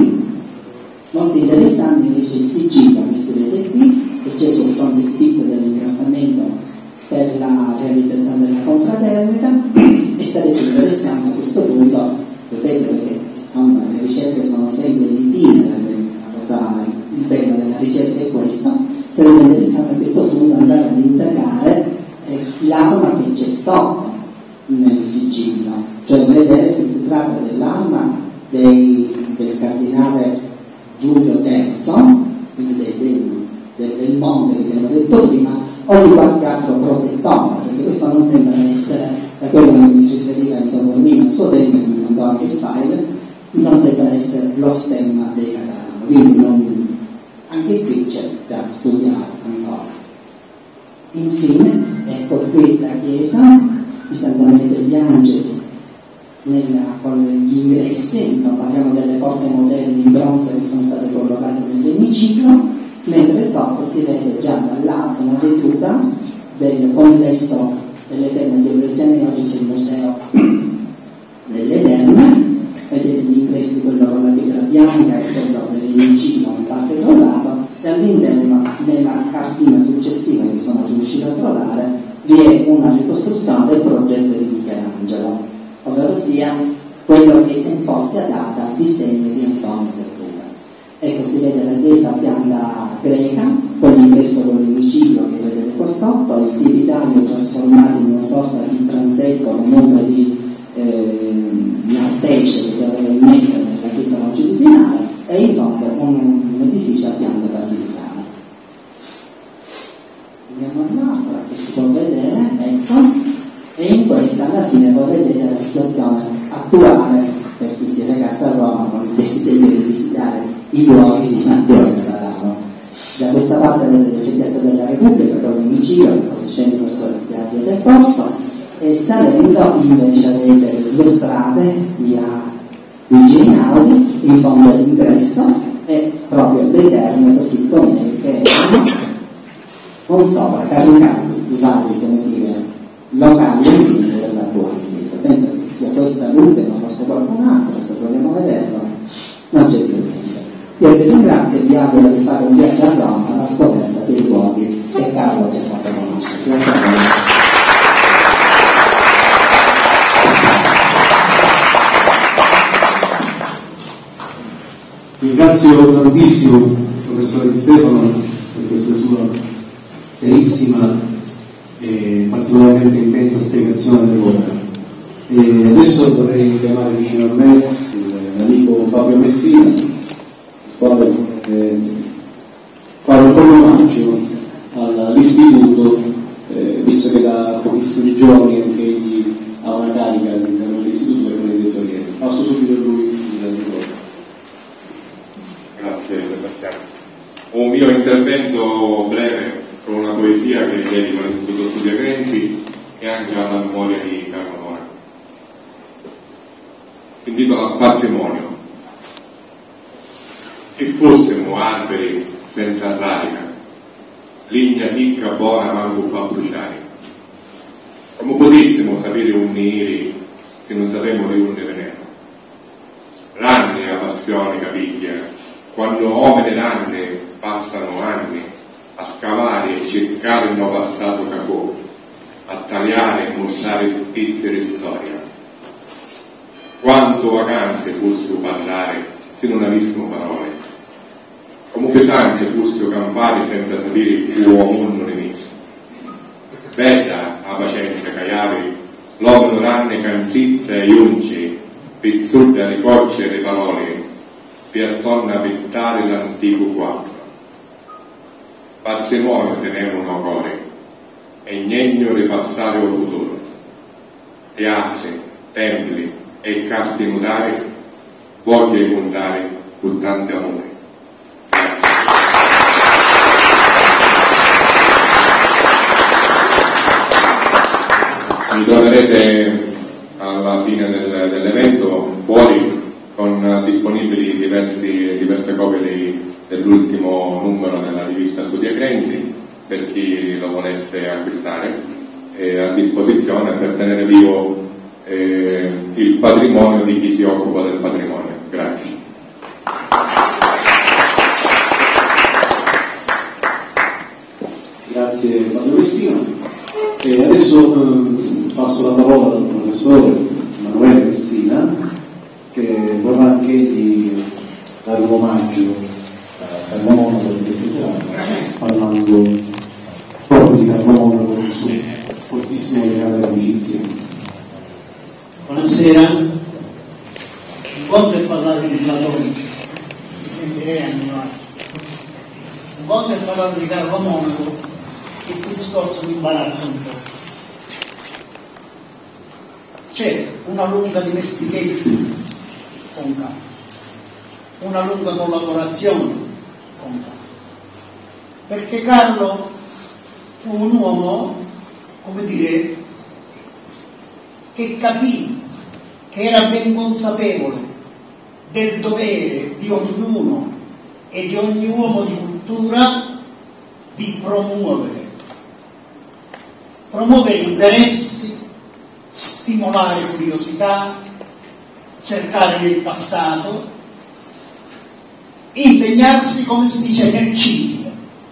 Molto interessante invece il sigillo che si vede qui, che c'è sul frontespizio dell'incantamento per la realizzazione della confraternita, e sarebbe interessante a questo punto, ripeto perché insomma, le ricerche sono sempre in itinere, il bello della ricerca è questo, sarebbe interessante a questo punto andare ad indagare eh, l'arma che c'è sotto nel sigillo, cioè vedere se si tratta dell'arma dei, del cardinale Giulio terzo, quindi del, del, del, del monte che abbiamo detto prima, o di qualche altro protettore, perché questo non sembra essere, da quello che mi riferiva insomma Romina a suo tempo, che mi mandò anche il file, non sembra essere lo stemma dei Catalano, quindi non, anche qui c'è da studiare ancora. Infine, ecco qui la chiesa di Santa Maria degli Angeli, nella, con gli ingressi, non parliamo delle porte moderne in bronzo che sono state collocate nell'emiciclo, mentre sotto si vede già dall'alto una veduta del complesso delle terme di Oreziane. Oggi c'è il museo delle terme, vedete gli ingressi, quello con la pietra bianca e quello dell'emiciclo in parte trovato, e all'interno nella cartina successiva che sono riuscito a trovare vi è una ricostruzione del progetto di Michelangelo, ovvero sia quello che un po' si adatta al disegno di Antonio del Duca. Ecco, si vede la chiesa a pianta greca, con l'ingresso con l'emiciclo che vedete qua sotto, il tipidario trasformato in una sorta di transetto, comunque di, eh, di artesce che doveva immettere nella chiesa longitudinale, e in fondo un, un edificio a pianta basilicale. Andiamo all'altra, che si può vedere, ecco, e in questa alla fine può vedere la situazione attuale per chi si recasse a Roma con il desiderio di visitare i luoghi di Matteo Catalano. Da questa parte vedete c'è Piazza della Repubblica con l'emiciclo, che poi si scende verso la via del Corso, e salendo invece avete due strade, via Luigi Rinaldi, in fondo all'ingresso e proprio le terme così come che erano con sopra caricati i vari, come dire, locali intimi dell'attuale chiesa. Penso che sia questa l'urbe, non fosse qualcun altro, se vogliamo vederlo non c'è più niente. Io vi ringrazio e vi auguro di fare un viaggio a Roma alla scoperta dei luoghi che Carlo ci ha fatto conoscere. Grazie a voi. Ringrazio tantissimo il professore Di Stefano per questa sua chiarissima e particolarmente intensa spiegazione dell'opera. E adesso vorrei chiamare vicino a me l'amico Fabio Messina, il quale eh, fare un po' di omaggio all'istituto, eh, visto che da pochissimi giorni anche egli ha una carica all'interno dell'istituto e dei tesorieri. Passo subito a lui il ricordo. Grazie Sebastiano. Un mio intervento breve con una poesia che dedico all'Istituto Studi Agrenzi e anche alla memoria di Carlo Mora. Si intitola Patrimonio. Che fossimo alberi senza radica, ligna sicca buona manco qua bruciare. Come potessimo sapere unire se non sapemo di unne venere? Ranne la passione capiglia, quando uomini ranne passano anni a scavare e cercare il nuovo passato cafò, a tagliare e mostrare spizzere storia. Quanto vacante fosse parlare se non avessimo parole, come pesante fosse campare senza sapere più uomo nemico. Bella la pazienza caiave, l'uomo ranne cancizza e unce, pezzolda le cocce e le parole, per torna a pettare l'antico quadro. Patrimonio tenevano a cuore, e niegno ripassare o futuro. Piazze, templi e casti mutare, voglio contare con tanto amore. Mi troverete alla fine del, dell'evento fuori con disponibili diversi, diverse copie dei, dell'ultimo numero della rivista Studi Agrenzi per chi lo volesse acquistare, e a disposizione per tenere vivo eh, il patrimonio di chi si occupa del patrimonio. Grazie. Grazie Fabio Messina. E adesso eh, passo la parola al professore Emanuele Messina, che vorrà anche egli dare un omaggio a Carlo Monaco di questa serata, parlando proprio di Carlo Monaco con il suo fortissimo legame d'amicizia. Buonasera. Un conto è parlare di Platone, mi sentirei a mio agio. Un conto è parlare di Carlo Monaco, che il discorso mi imbarazza un po'. C'è una lunga dimestichezza con Carlo, una lunga collaborazione con Carlo, perché Carlo fu un uomo, come dire, che capì, che era ben consapevole del dovere di ognuno e di ogni uomo di cultura di promuovere promuovere interessi, stimolare curiosità, cercare nel passato, impegnarsi, come si dice, nel civile.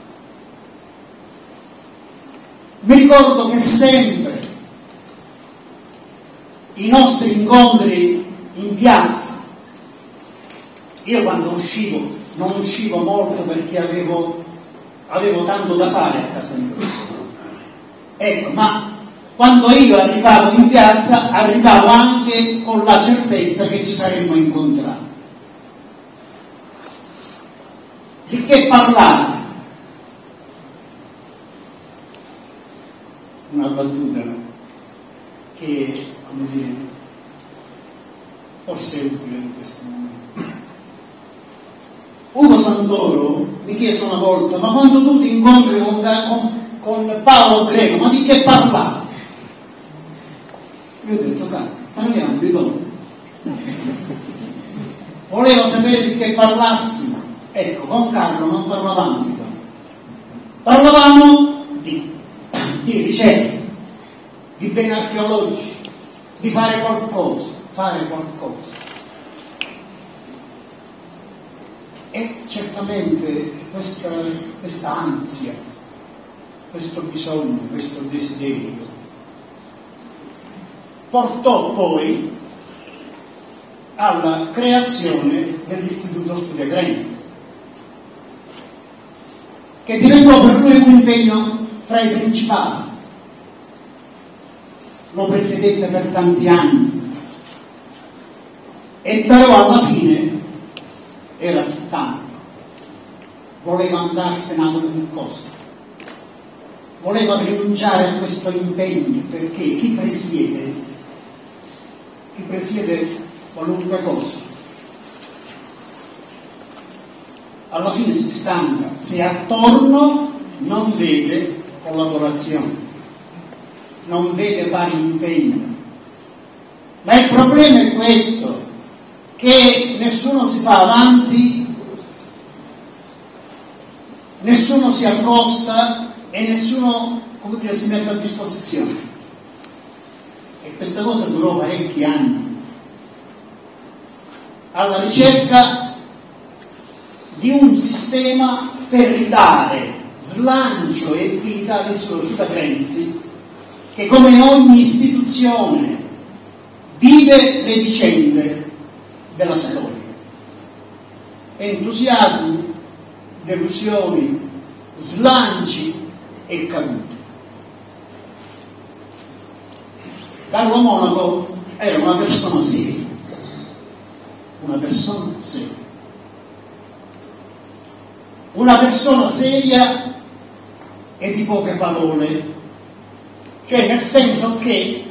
Mi ricordo che sempre i nostri incontri in piazza, io quando uscivo non uscivo molto perché avevo, avevo tanto da fare a casa mia, ecco, ma quando io arrivavo in piazza arrivavo anche con la certezza che ci saremmo incontrati. Di che parlare? Una battuta che, come dire, forse è utile in questo momento. Ugo Santoro mi chiese una volta: ma quando tu ti incontri con, con, con Paolo Greco, ma di che parlavi? Io ho detto: parliamo di donne. voleva sapere di che parlassimo. Ecco, con Carlo non parlavamo di donne, parlavamo di, di ricerca, di beni archeologici, di fare qualcosa, fare qualcosa. E certamente questa, questa ansia, questo bisogno, questo desiderio portò poi alla creazione dell'Istituto Studia Grenzi, che diventò per lui un impegno fra i principali. Lo presiedette per tanti anni e però alla fine era stanco, voleva andarsene ad ogni costo, voleva rinunciare a questo impegno, perché chi presiede, chi presiede qualunque cosa, alla fine si stanca se attorno non vede collaborazione, non vede pari impegno. Ma il problema è questo, che nessuno si fa avanti, nessuno si accosta e nessuno, come dire, si mette a disposizione. E questa cosa durò parecchi anni, alla ricerca di un sistema per ridare slancio e dignità all'Istituto Studia Grenzi, che come ogni istituzione vive le vicende della storia, entusiasmi, delusioni, slanci e cadute. Carlo Monaco era una persona seria, una persona seria, una persona seria e di poche parole, cioè nel senso che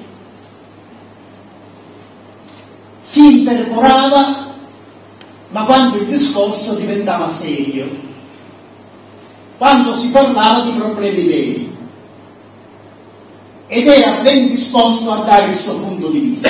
si interporava, ma quando il discorso diventava serio, quando si parlava di problemi veri, ed era ben disposto a dare il suo punto di vista.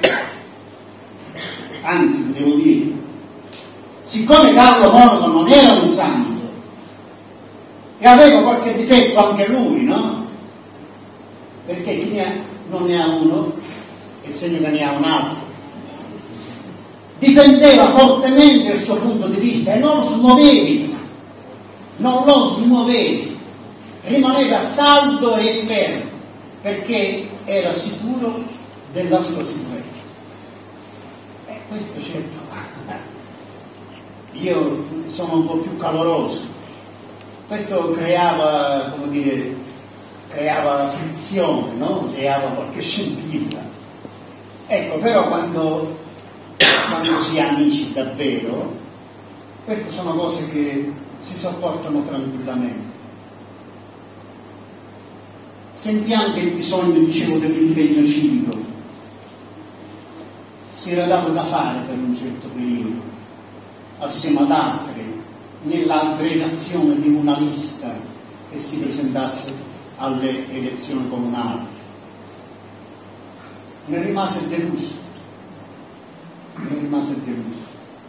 Anzi, devo dire, siccome Carlo Monaco non era un santo e aveva qualche difetto anche lui, no? Perché chi ne ha, non ne ha uno è segno che ne ha un altro. Difendeva fortemente il suo punto di vista e non lo smuovevi, non lo smuovevi, rimaneva saldo e fermo, perché era sicuro della sua sicurezza. E questo certo, io sono un po' più caloroso, questo creava, come dire, creava frizione, no? Creava qualche scintilla. Ecco, però quando, quando si è amici davvero, queste sono cose che si sopportano tranquillamente. Sentì anche il bisogno, dicevo, dell'impegno civico. Si era dato da fare per un certo periodo, assieme ad altri, nell'aggregazione di una lista che si presentasse alle elezioni comunali. Ne rimase deluso, ne rimase deluso.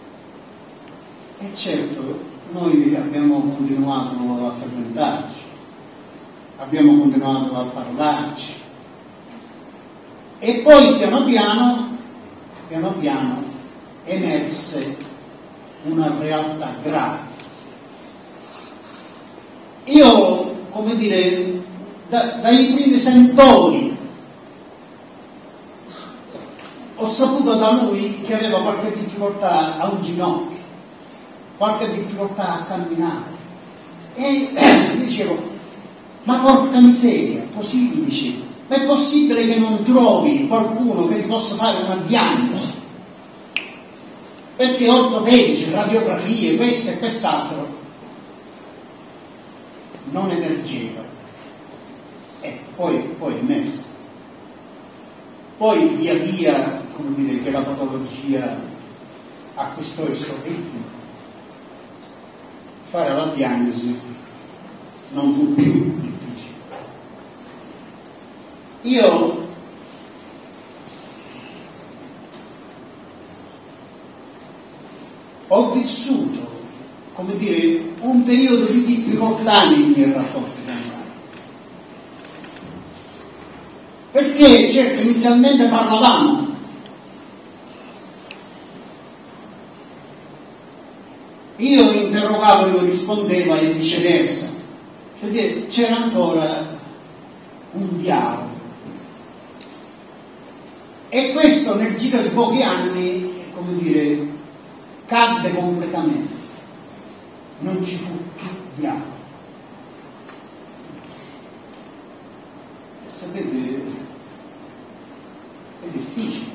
E certo, noi abbiamo continuato a frequentarci, abbiamo continuato a parlarci, e poi piano piano, piano piano emerse una realtà grave. Io, come dire, da, dai primi sentori ho saputo da lui che aveva qualche difficoltà a un ginocchio, qualche difficoltà a camminare, e dicevo, ma porca miseria, così mi dicevo, ma è possibile che non trovi qualcuno che ti possa fare una diagnosi? Perché ortopedici, radiografie, questo e quest'altro non emergeva. E poi, poi emerse. Poi via via, come dire, che la patologia acquistò il suo ritmo, fare la diagnosi non fu più difficile. Io ho vissuto, come dire, un periodo di difficoltà nei miei rapporti con Mario. Perché, certo, inizialmente parlavamo, io interrogavo e lui rispondeva e viceversa, cioè c'era ancora un dialogo. E questo nel giro di pochi anni, come dire, cadde completamente. Non ci fu più dialogo. E sapete, è difficile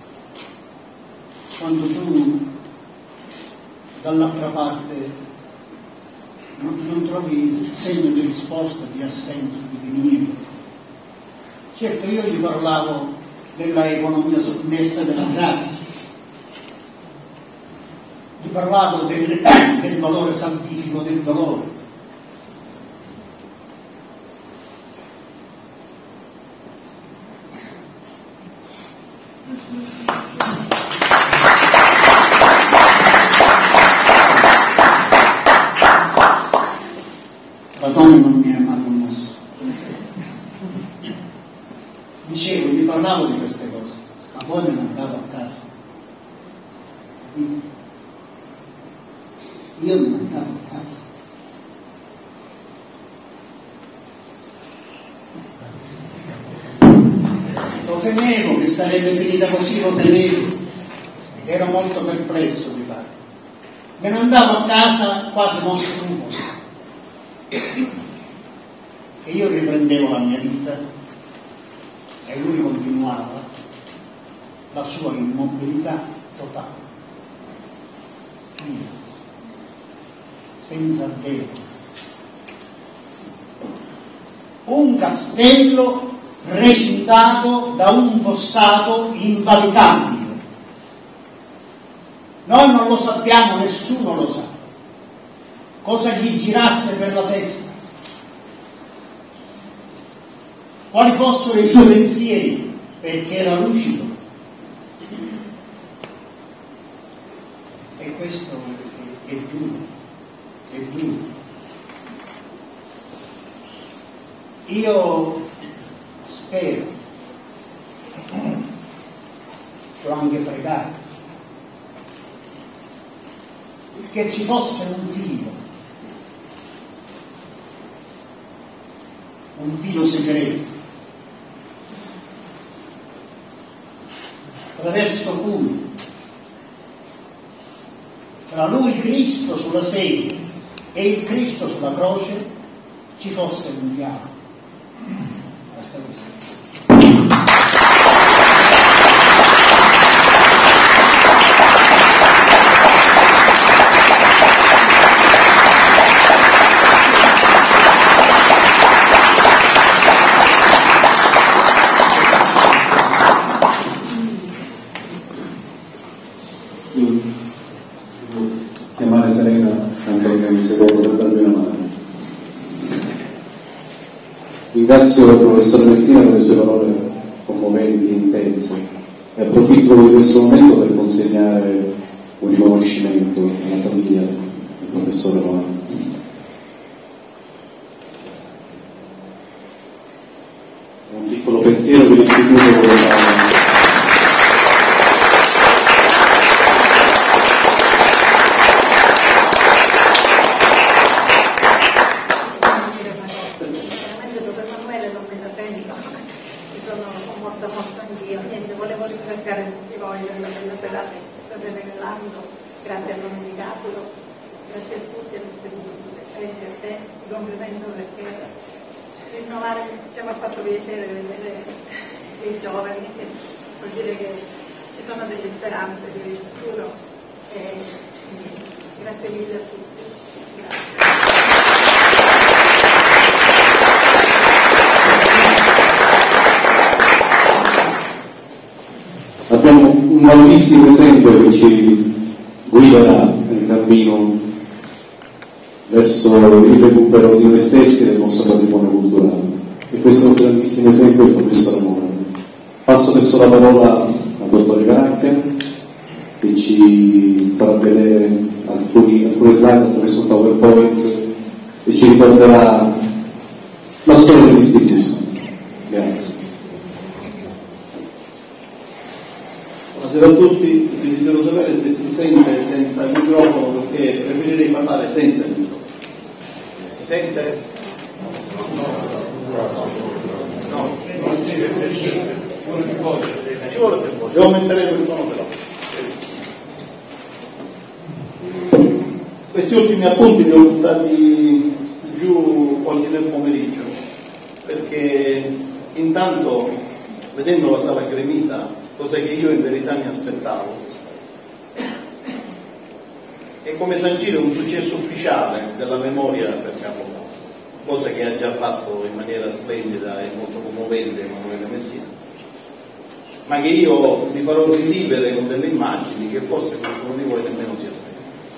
quando tu dall'altra parte non, non trovi segno di risposta, di assenso, di diniego. Certo, io gli parlavo della economia sommersa della grazia, gli parlavo del, del valore salvifico del dolore. Platone non mi ha mai commosso. Dicevo, gli parlavo di queste cose, ma poi me ne andavo a casa. Io me ne andavo a casa. Lo temevo che sarebbe finita così, lo temevo. Ero molto perplesso di farlo. Me ne andavo a casa quasi non scrupolo. E io riprendevo la mia vita e lui continuava la sua immobilità totale, io, senza Dio, un castello recintato da un fossato invalicabile. Noi non lo sappiamo, nessuno lo sa cosa gli girasse per la testa, quali fossero i suoi pensieri, perché era lucido. E questo è, è, è duro, è duro. Io spero, l'ho anche pregato, che ci fosse un filo, un filo segreto, attraverso cui tra lui Cristo sulla sedia e il Cristo sulla croce ci fosse un dialogo. Basta questo. Chiamare Serena anche un secondo per darmi una mano. Ringrazio il professor Messina per le sue parole commoventi e intense e approfitto di questo momento per consegnare un riconoscimento alla famiglia del professore Romano. Un piccolo pensiero per l'istituto che grazie a Don Nicastro, grazie a tutti, a queste grazie a te, ti complimento perché rinnovare ci ha fatto piacere vedere i giovani e vuol dire che ci sono delle speranze per il futuro e grazie mille a tutti. Grazie. Abbiamo un bellissimo esempio che ci guiderà nel cammino verso il recupero di noi stessi e del nostro patrimonio culturale. E questo è un grandissimo esempio del professor Romano. Passo adesso la parola al dottore Caracca che ci farà vedere alcuni, alcune slide attraverso un PowerPoint e ci ricorderà la storia dell'istituto. Grazie. Buonasera a tutti, desidero sapere se si sente senza il microfono, perché preferirei parlare senza il microfono. Si sente? No, non si sente niente. Ci vuole più voce, aumenteremo il tono però. Questi ultimi appunti li ho buttati giù oggi nel pomeriggio, perché intanto, vedendo la sala gremita, cosa che io in verità mi aspettavo, è come sancire un successo ufficiale della memoria per Carlo Moro, cosa che ha già fatto in maniera splendida e molto commovente Emanuele Messina, ma che io vi farò rivivere con delle immagini che forse qualcuno di voi nemmeno si aspetta.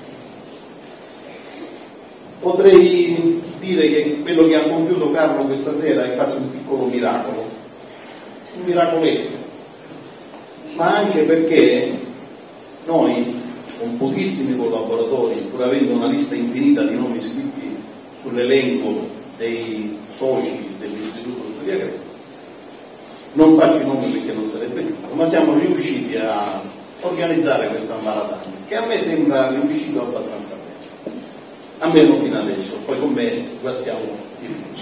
Potrei dire che quello che ha compiuto Carlo questa sera è quasi un piccolo miracolo, un miracoletto, ma anche perché noi, con pochissimi collaboratori, pur avendo una lista infinita di nomi iscritti sull'elenco dei soci dell'Istituto Studia Grezzi, non faccio i nomi perché non sarebbe giusto, ma siamo riusciti a organizzare questa maratona, che a me sembra riuscito abbastanza bene, almeno fino adesso, poi con me guastiamo di più.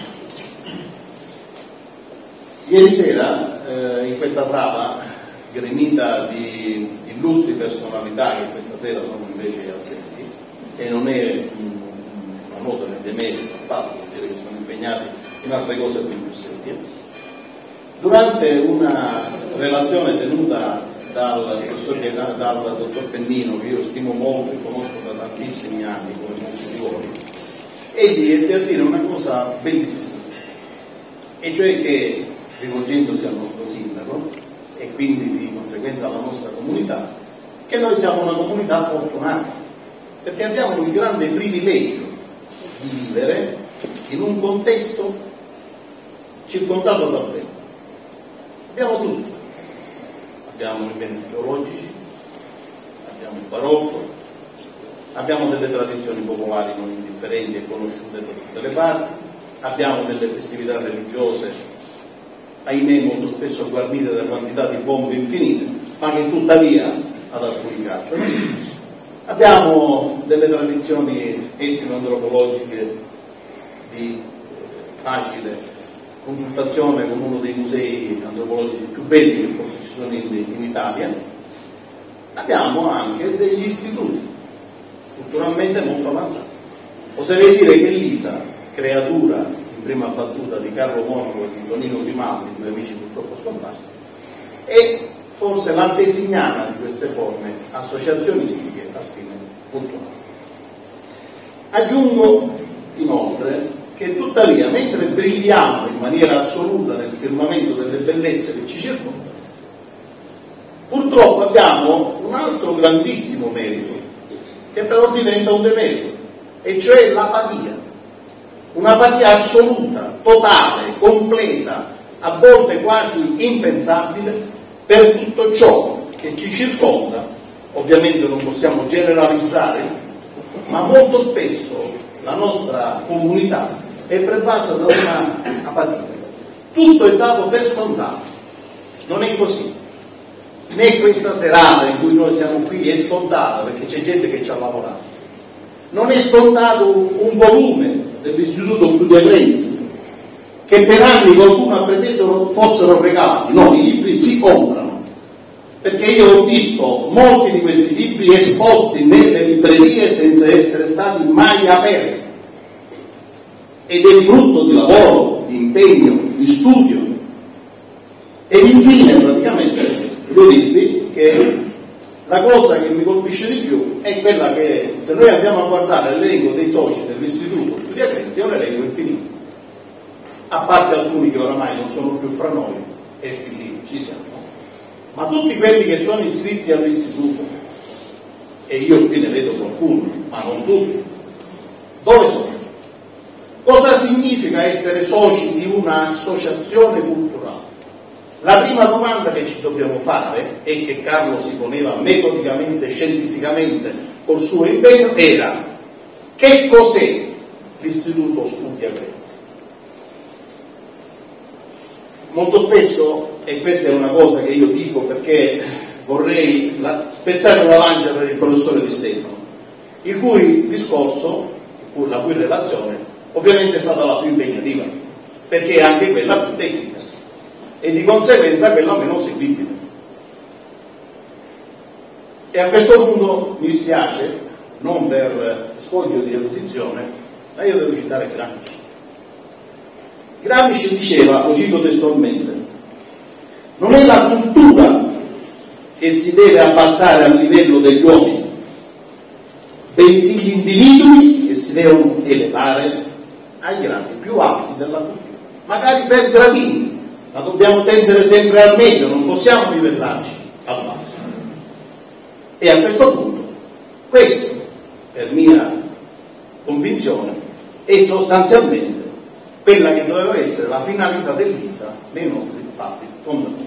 Ieri sera eh, in questa sala gremita di illustri personalità, che questa sera sono invece assenti, e non è una nota nel demerito affatto, vuol dire che sono impegnati in altre cose più serie. Durante una relazione tenuta dal professor dal dottor Pennino, che io stimo molto e conosco da tantissimi anni come molti di voi, egli ebbe a dire una cosa bellissima, e cioè che, rivolgendosi al nostro sindaco e quindi di conseguenza alla nostra comunità, che noi siamo una comunità fortunata, perché abbiamo il grande privilegio di vivere in un contesto circondato da bene. Abbiamo tutto, abbiamo i beni geologici, abbiamo il barocco, abbiamo delle tradizioni popolari non indifferenti e conosciute da tutte le parti, abbiamo delle festività religiose, ahimè molto spesso guarnite da quantità di bombe infinite, ma che tuttavia ad alcuni cacciano. Abbiamo delle tradizioni etnico-antropologiche di facile consultazione con uno dei musei antropologici più belli che forse ci sono in, in Italia. Abbiamo anche degli istituti culturalmente molto avanzati. Oserei dire che l'ISA, creatura in prima battuta di Carlo Monaco e di Tonino Grimaldi, due amici purtroppo scomparsi, è forse l'antesignana di queste forme associazionistiche a spine culturali. Aggiungo inoltre che tuttavia, mentre brilliamo in maniera assoluta nel firmamento delle bellezze che ci circondano, purtroppo abbiamo un altro grandissimo merito, che però diventa un demerito, e cioè l'apatia, un'apatia assoluta, totale, completa, a volte quasi impensabile, per tutto ciò che ci circonda. Ovviamente non possiamo generalizzare, ma molto spesso la nostra comunità è pervasa da una apatia. Tutto è dato per scontato, non è così. Né questa serata in cui noi siamo qui è scontata, perché c'è gente che ci ha lavorato. Non è scontato un volume dell'Istituto Studia Grezzi, che per anni qualcuno ha preteso fossero regalati. No, i libri si comprano, perché io ho visto molti di questi libri esposti nelle librerie senza essere stati mai aperti, ed è frutto di lavoro, di impegno, di studio. Ed infine, praticamente, devo dirvi che la cosa che mi colpisce di più è quella che, se noi andiamo a guardare l'elenco dei soci dell'Istituto Studia Grezzi, è un elenco infinito, a parte alcuni che oramai non sono più fra noi, e fin lì ci siamo, ma tutti quelli che sono iscritti all'Istituto, e io qui ne vedo qualcuno, ma non tutti, dove sono? Cosa significa essere soci di un'associazione culturale? La prima domanda che ci dobbiamo fare, e che Carlo si poneva metodicamente, scientificamente, col suo impegno era: che cos'è l'Istituto Studi Ardenzi? Molto spesso, e questa è una cosa che io dico perché vorrei la, spezzare una lancia per il professore Di Stefano, il cui discorso, la cui relazione ovviamente è stata la più impegnativa, perché è anche quella più tecnica e di conseguenza quella meno seguibile. E a questo punto mi spiace, non per sfoggio di erudizione, ma io devo citare Gramsci. Gramsci diceva, lo cito testualmente: non è la cultura che si deve abbassare al livello degli uomini, bensì gli individui che si devono elevare ai gradi più alti della cultura, magari per gradini, ma dobbiamo tendere sempre al meglio, non possiamo livellarci al basso. E a questo punto, questo, per mia convinzione, è sostanzialmente quella che doveva essere la finalità dell'I S A nei nostri fatti fondamentali.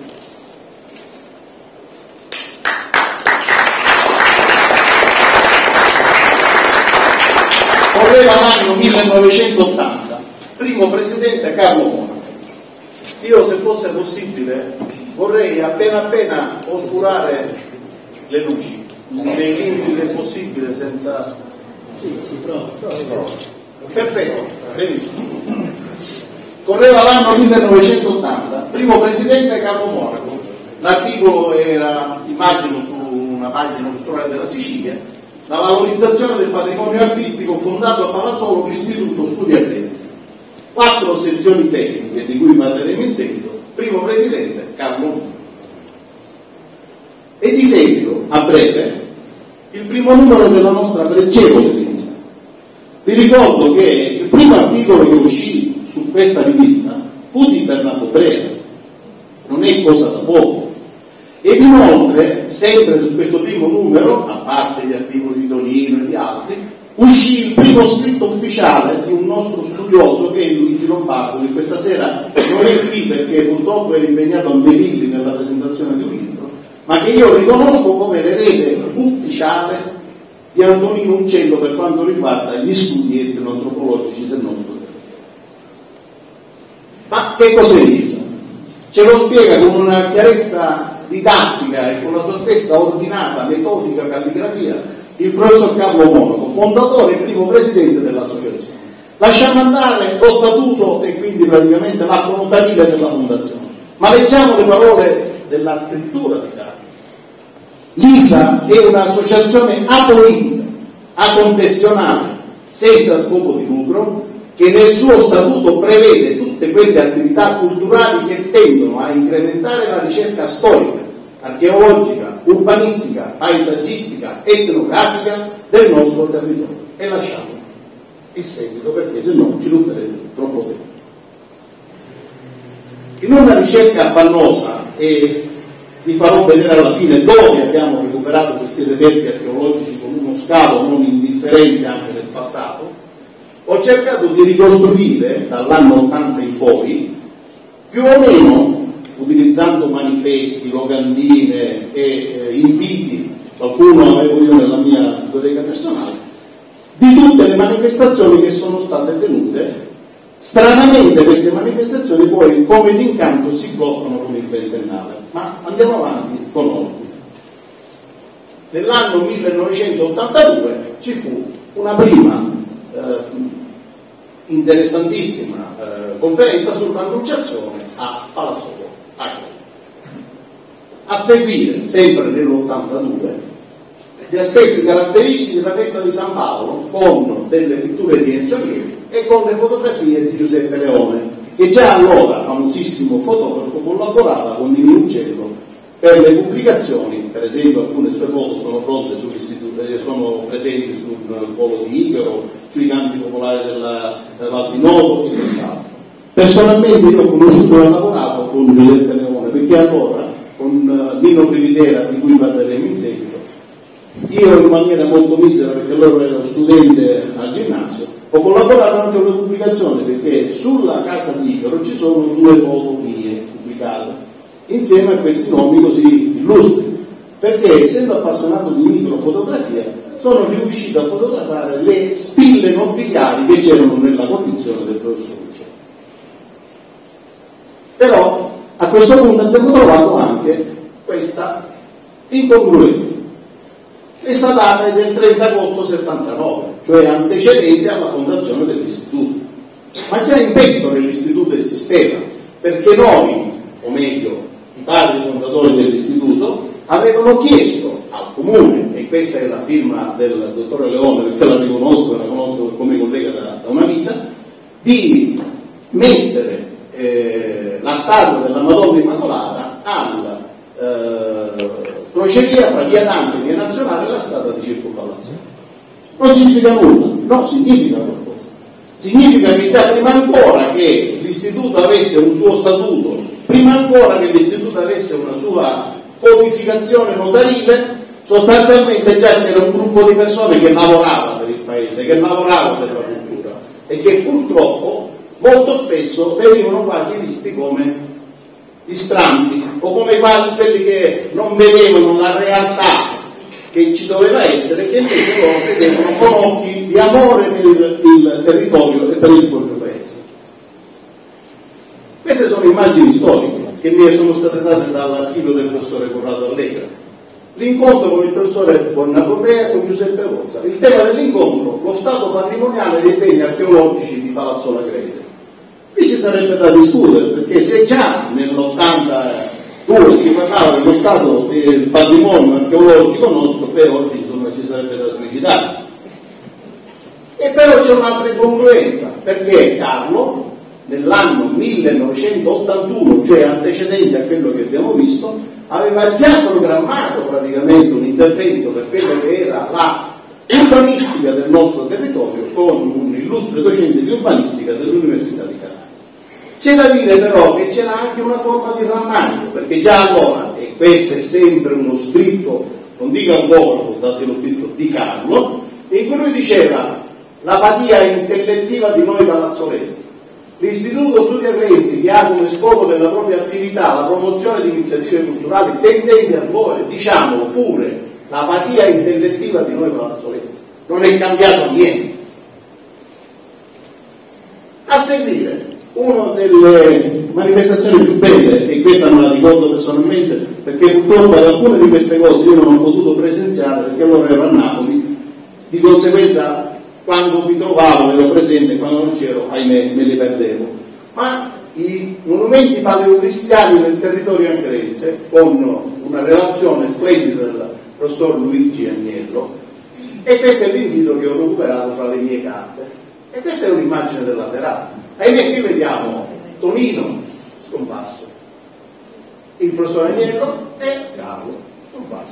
Correva l'anno millenovecentottanta, primo presidente Carlo Monaco. Io, se fosse possibile, vorrei appena appena oscurare le luci nei limiti del possibile, senza... Sì, sì, prova, prova. Perfetto, benissimo. Correva l'anno millenovecentottanta, primo presidente Carlo Monaco. L'articolo era, immagino, su una pagina culturale della Sicilia: la valorizzazione del patrimonio artistico fondato a Palazzolo l'Istituto Studi Ardenzi. Quattro sezioni tecniche di cui parleremo in seguito. Primo presidente Carlo Monaco. E di seguito, a breve, il primo numero della nostra pregevole rivista. Vi ricordo che il primo articolo che uscì su questa rivista fu di Bernardo Brera, non è cosa da poco. Ed inoltre, sempre su questo primo numero, a parte gli articoli di Donino e di altri, uscì il primo scritto ufficiale di un nostro studioso che è Luigi Lombardo, che questa sera non è qui perché purtroppo era impegnato a Melilli nella presentazione di un libro, ma che io riconosco come l'erede ufficiale di Antonino Uccello per quanto riguarda gli studi etnoantropologici del nostro territorio. Ma che cos'è l'I S A? Ce lo spiega con una chiarezza didattica e con la sua stessa ordinata metodica calligrafia il professor Carlo Monaco, fondatore e primo presidente dell'associazione. Lasciamo andare lo statuto e quindi praticamente l'atto notarile della fondazione, ma leggiamo le parole della scrittura di Sarri. L'I S A è un'associazione apolitica, aconfessionale, senza scopo di lucro, che nel suo statuto prevede tutte quelle attività culturali che tendono a incrementare la ricerca storica, archeologica, urbanistica, paesaggistica, etnografica del nostro territorio. E lasciamo il seguito perché se no ci ruberemo troppo tempo. In una ricerca affannosa, e vi farò vedere alla fine dove abbiamo recuperato questi reperti archeologici con uno scalo non indifferente anche del passato, ho cercato di ricostruire dall'anno ottanta in poi, più o meno utilizzando manifesti, locandine e eh, inviti, qualcuno avevo io nella mia biblioteca personale, di tutte le manifestazioni che sono state tenute. Stranamente queste manifestazioni poi, come d'incanto, si bloccano con il ventennale. Ma andiamo avanti con ordine. Nell'anno millenovecentottantadue ci fu una prima eh, interessantissima eh, conferenza sull'annunciazione a Palazzo Acqua. A seguire, sempre nell'ottantadue, gli aspetti caratteristici della festa di San Paolo, con delle pitture di Enzo Lieri e con le fotografie di Giuseppe Leone, che già allora, famosissimo fotografo, collaborava con Nino Uccello per le pubblicazioni. Per esempio, alcune sue foto sono pronte sull'istituto, sono presenti sul polo di Igaro, sui campi popolari della Val di Noto e quant'altro. Personalmente io ho conosciuto e lavorato con Giuseppe Leone, perché allora, con Nino Privitera, di cui parleremo in seguito, io in maniera molto misera, perché allora ero studente al ginnasio, ho collaborato anche con le pubblicazioni, perché sulla casa di Igaro ci sono due foto mie pubblicate, insieme a questi nomi così illustri, perché essendo appassionato di microfotografia sono riuscito a fotografare le spille nobiliari che c'erano nella condizione del professor Luciano. Però a questo punto abbiamo trovato anche questa incongruenza. Questa data è del trenta agosto settantanove, cioè antecedente alla fondazione dell'istituto. Ma già in petto nell'istituto esisteva, perché noi, o meglio, i padri fondatori dell'istituto, avevano chiesto al comune, e questa è la firma del dottore Leone, perché la riconosco e la conosco come collega da, da una vita, di mettere eh, la statua della Madonna Immacolata alla eh, crocevia fra via Dante e via Nazionale e la statua di circonvallazione. Non significa nulla, no, significa qualcosa. Significa che già prima ancora che l'istituto avesse un suo statuto, prima ancora che l'istituto avesse una sua codificazione notarile, sostanzialmente già c'era un gruppo di persone che lavorava per il paese, che lavorava per la cultura e che purtroppo molto spesso venivano quasi visti come gli strambi o come quelli che non vedevano la realtà che ci doveva essere, che invece loro vedevano con occhi di amore per il, il territorio e per il proprio paese. Queste sono immagini storiche che mi sono state date dall'archivio del professore Corrado Allegra. L'incontro con il professore Bornacoprea e con Giuseppe Rozza. Il tema dell'incontro, lo stato patrimoniale dei beni archeologici di Palazzo Lagrede. Qui ci sarebbe da discutere, perché se già nell'ottantadue si parlava dello stato del patrimonio archeologico nostro, beh, oggi insomma ci sarebbe da suicidarsi. E però c'è un'altra incongruenza, perché Carlo nell'anno millenovecentottantuno, cioè antecedente a quello che abbiamo visto, aveva già programmato praticamente un intervento per quello che era la urbanistica del nostro territorio con un illustre docente di urbanistica dell'Università di Catania. C'è da dire però che c'era anche una forma di rammarico, perché già allora, e questo è sempre uno scritto, non dico ancora, date lo scritto di Carlo, in cui lui diceva l'apatia intellettiva di noi palazzolesi. L'Istituto Studi Agrenzi, che ha come scopo della propria attività la promozione di iniziative culturali tendenti a smuovere, diciamolo pure, l'apatia intellettiva di noi palazzolesi. Non è cambiato niente. A seguire, una delle manifestazioni più belle, e questa non la ricordo personalmente, perché purtroppo per alcune di queste cose io non ho potuto presenziare, perché allora ero a Napoli, di conseguenza quando mi trovavo ero presente, quando non c'ero, ahimè, me li perdevo. Ma i monumenti paleocristiani nel territorio angrense, con una relazione splendida del professor Luigi Agnello, e questo è l'invito che ho recuperato fra le mie carte. E questa è un'immagine della serata. Ahimè, qui vediamo Tonino scomparso, il professor Agnello e Carlo scomparso.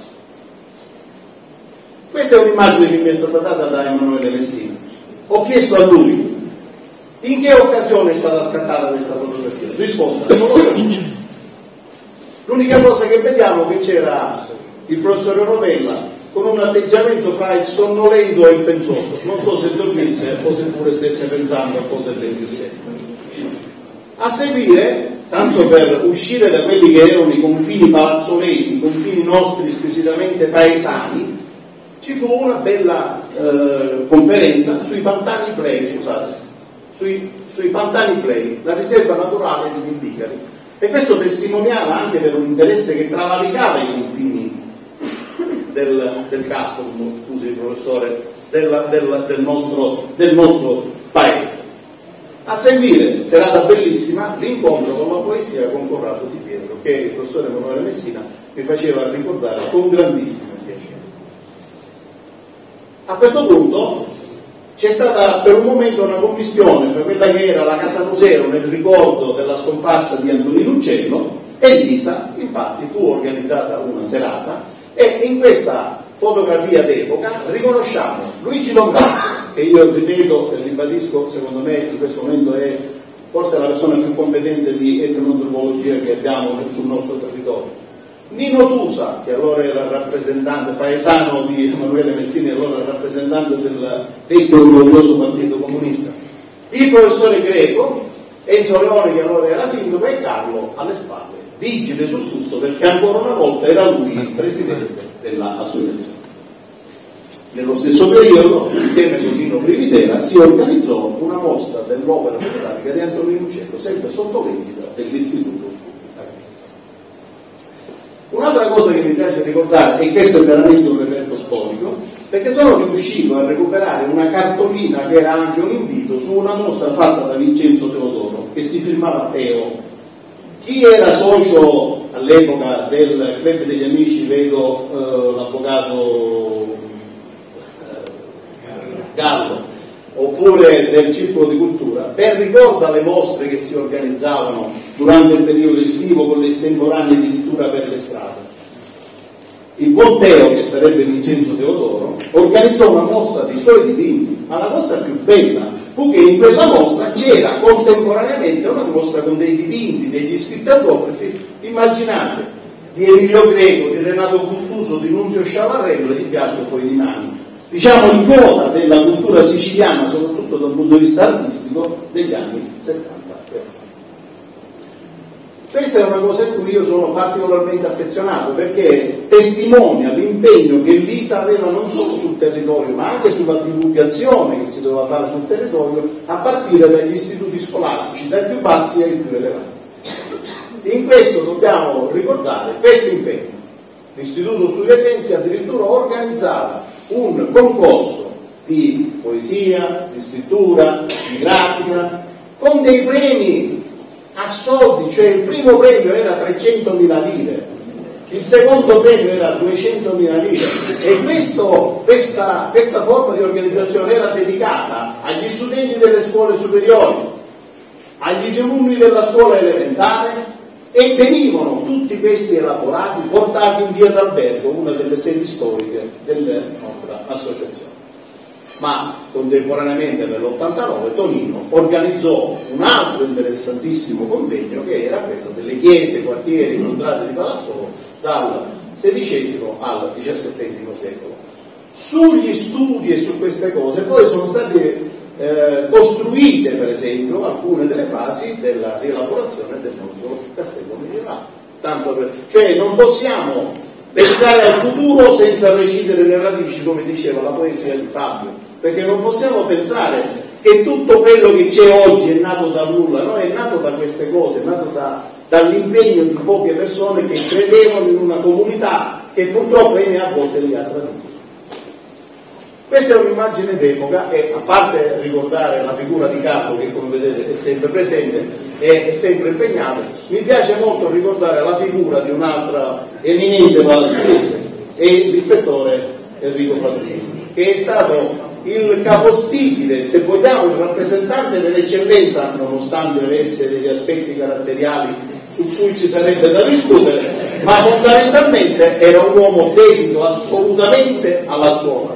Questa è un'immagine che mi è stata data da Emanuele Messina. Ho chiesto a lui in che occasione è stata scattata questa fotografia. Risposta: non lo so. L'unica cosa che vediamo è che c'era il professore Rovella con un atteggiamento fra il sonnolento e il pensoso. Non so se dormisse o se pure stesse pensando a cose ben più serie. A seguire, tanto per uscire da quelli che erano i confini palazzolesi, i confini nostri squisitamente paesani, ci fu una bella eh, conferenza sui Pantani Play, scusate, sui, sui Pantani Play, la riserva naturale di Vinticari. E questo testimoniava anche per un interesse che travalicava i confini del, del castro, scusi professore, del, del, del, nostro, del nostro paese. A seguire, serata bellissima, l'incontro con la poesia con Corrado Di Pietro, che il professore Emanuele Messina mi faceva ricordare con grandissimo piacere. A questo punto c'è stata per un momento una commistione tra quella che era la Casa Museo nel ricordo della scomparsa di Antonino Uccello e Lisa. Infatti fu organizzata una serata e in questa fotografia d'epoca riconosciamo Luigi Lombardo, che io ripeto e ribadisco, secondo me in questo momento è forse la persona più competente di etnoantropologia che abbiamo sul nostro territorio. Nino Tusa, che allora era rappresentante paesano di Emanuele Messina, allora rappresentante del detto glorioso Partito Comunista, il professore Greco, Enzo Leone, che allora era sindaco, e Carlo alle spalle, vigile su tutto, perché ancora una volta era lui il presidente dell'associazione. nello stesso periodo, insieme con Nino Privitera, si organizzò una mostra dell'opera fotografica di Antonino Uccello, sempre sotto l'egida dell'Istituto Studi a Venezia. Un'altra cosa che mi piace ricordare, e questo è veramente un reperto storico, perché sono riuscito a recuperare una cartolina che era anche un invito su una mostra fatta da Vincenzo Teodoro, che si firmava Teo. Chi era socio all'epoca del Club degli Amici, vedo eh, l'avvocato Gallo, oppure del Circolo di Cultura, ben ricorda le mostre che si organizzavano durante il periodo estivo con le estemporanee addirittura per le strade. Il buon Teo, che sarebbe Vincenzo Teodoro, organizzò una mostra dei suoi dipinti, ma la cosa più bella fu che in quella mostra c'era contemporaneamente una mostra con dei dipinti, degli scritti autografi, immaginate, di Emilio Greco, di Renato Guttuso, di Nunzio Sciavarello e di Biagio Poedinani. Diciamo il quota della cultura siciliana, soprattutto dal punto di vista artistico, degli anni settanta. Questa è una cosa in cui io sono particolarmente affezionato, perché testimonia l'impegno che l'ISA aveva non solo sul territorio, ma anche sulla divulgazione che si doveva fare sul territorio, a partire dagli istituti scolastici, dai più bassi ai più elevati. In questo dobbiamo ricordare questo impegno. L'Istituto Studi a Venezia addirittura organizzava un concorso di poesia, di scrittura, di grafica, con dei premi a soldi, cioè il primo premio era trecentomila lire, il secondo premio era duecentomila lire, e questo, questa, questa forma di organizzazione era dedicata agli studenti delle scuole superiori, agli alunni della scuola elementare, e venivano tutti questi elaborati portati in via d'Albergo, una delle sedi storiche della nostra associazione. Ma contemporaneamente nell'ottantanove Tonino organizzò un altro interessantissimo convegno, che era quello delle chiese, quartieri incontrate di Palazzolo dal sedicesimo al diciassettesimo secolo. Sugli studi e su queste cose poi sono state Eh, costruite, per esempio, alcune delle fasi della rielaborazione del nostro castello medievale. Tanto per, cioè non possiamo pensare al futuro senza recidere le radici, come diceva la poesia di Fabio, perché non possiamo pensare che tutto quello che c'è oggi è nato da nulla, no? È nato da queste cose, è nato da, dall'impegno di poche persone che credevano in una comunità che purtroppo a volte li ha traditi. Questa è un'immagine d'epoca, e a parte ricordare la figura di Capo, che come vedete è sempre presente e è sempre impegnato, mi piace molto ricordare la figura di un'altra eminente palazzese, e l'ispettore Enrico Fazzini, che è stato il capostipite, se vogliamo il rappresentante dell'eccellenza, nonostante avesse degli aspetti caratteriali su cui ci sarebbe da discutere, ma fondamentalmente era un uomo dedito assolutamente alla scuola.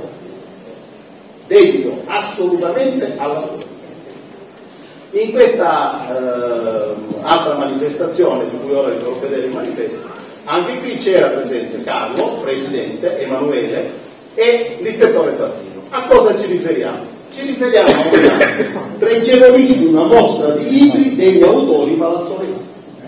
dedito assolutamente alla scuola. In questa eh, altra manifestazione, di cui ora vi farò vedere il manifesto, anche qui c'era presente Carlo, presidente, Emanuele e l'ispettore Fazzino. A cosa ci riferiamo? Ci riferiamo a una pregevolissima mostra di libri degli autori palazzolesi.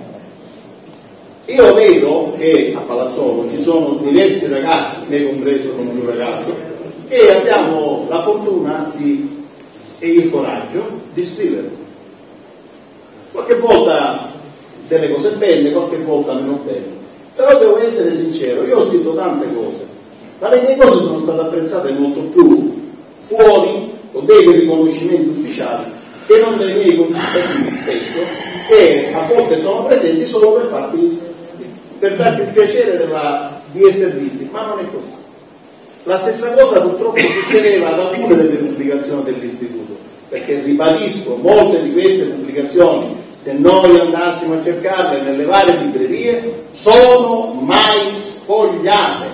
Io vedo che a Palazzolo ci sono diversi ragazzi, me compreso come un ragazzo, e abbiamo la fortuna di, e il coraggio di scrivere. Qualche volta delle cose belle, qualche volta meno belle, però devo essere sincero, io ho scritto tante cose, ma le mie cose sono state apprezzate molto più fuori, con dei riconoscimenti ufficiali, che non dai miei concittadini spesso, che a volte sono presenti solo per farti, per darti il piacere della, di essere visti, ma non è così. La stessa cosa purtroppo succedeva ad alcune delle pubblicazioni dell'istituto, perché ribadisco, molte di queste pubblicazioni, se noi andassimo a cercarle nelle varie librerie, sono mai spogliate,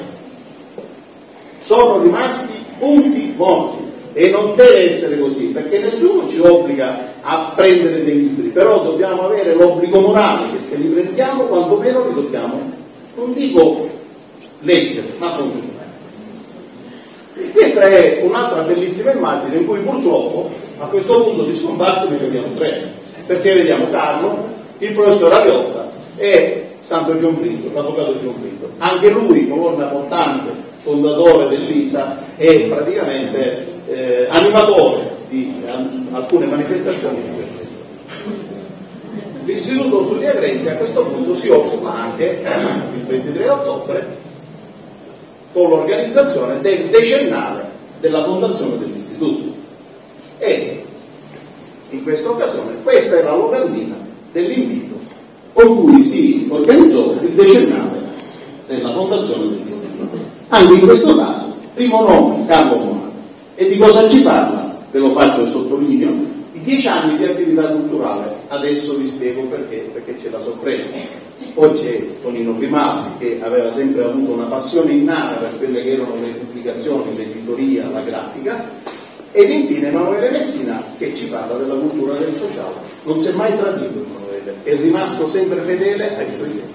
sono rimasti punti morti, e non deve essere così, perché nessuno ci obbliga a prendere dei libri, però dobbiamo avere l'obbligo morale che se li prendiamo quantomeno li dobbiamo, non dico leggere, ma consumare. Questa è un'altra bellissima immagine in cui purtroppo a questo punto di scomparsi ne vediamo tre, perché vediamo Carlo, il professor Aviotta e Santo Gionfriddo, l'avvocato Gionfriddo, anche lui colonna portante, fondatore dell'I S A e praticamente eh, animatore di an- alcune manifestazioni di questo tipo. L'Istituto Studi Agrenzi a questo punto si occupa anche il ventitré ottobre con l'organizzazione del decennale della fondazione dell'Istituto, e in questa occasione questa è la locandina dell'invito con cui si organizzò il decennale della fondazione dell'Istituto. Anche in questo caso, primo nome Carlo Monaco. E di cosa ci parla? Ve lo faccio e sottolineo: i dieci anni di attività culturale. Adesso vi spiego perché, perché c'è la sorpresa. Poi c'è Tonino Grimaldi, che aveva sempre avuto una passione innata per quelle che erano le pubblicazioni, l'editoria, la grafica, ed infine Emanuele Messina, che ci parla della cultura del sociale. Non si è mai tradito Emanuele, è rimasto sempre fedele ai suoi tempi.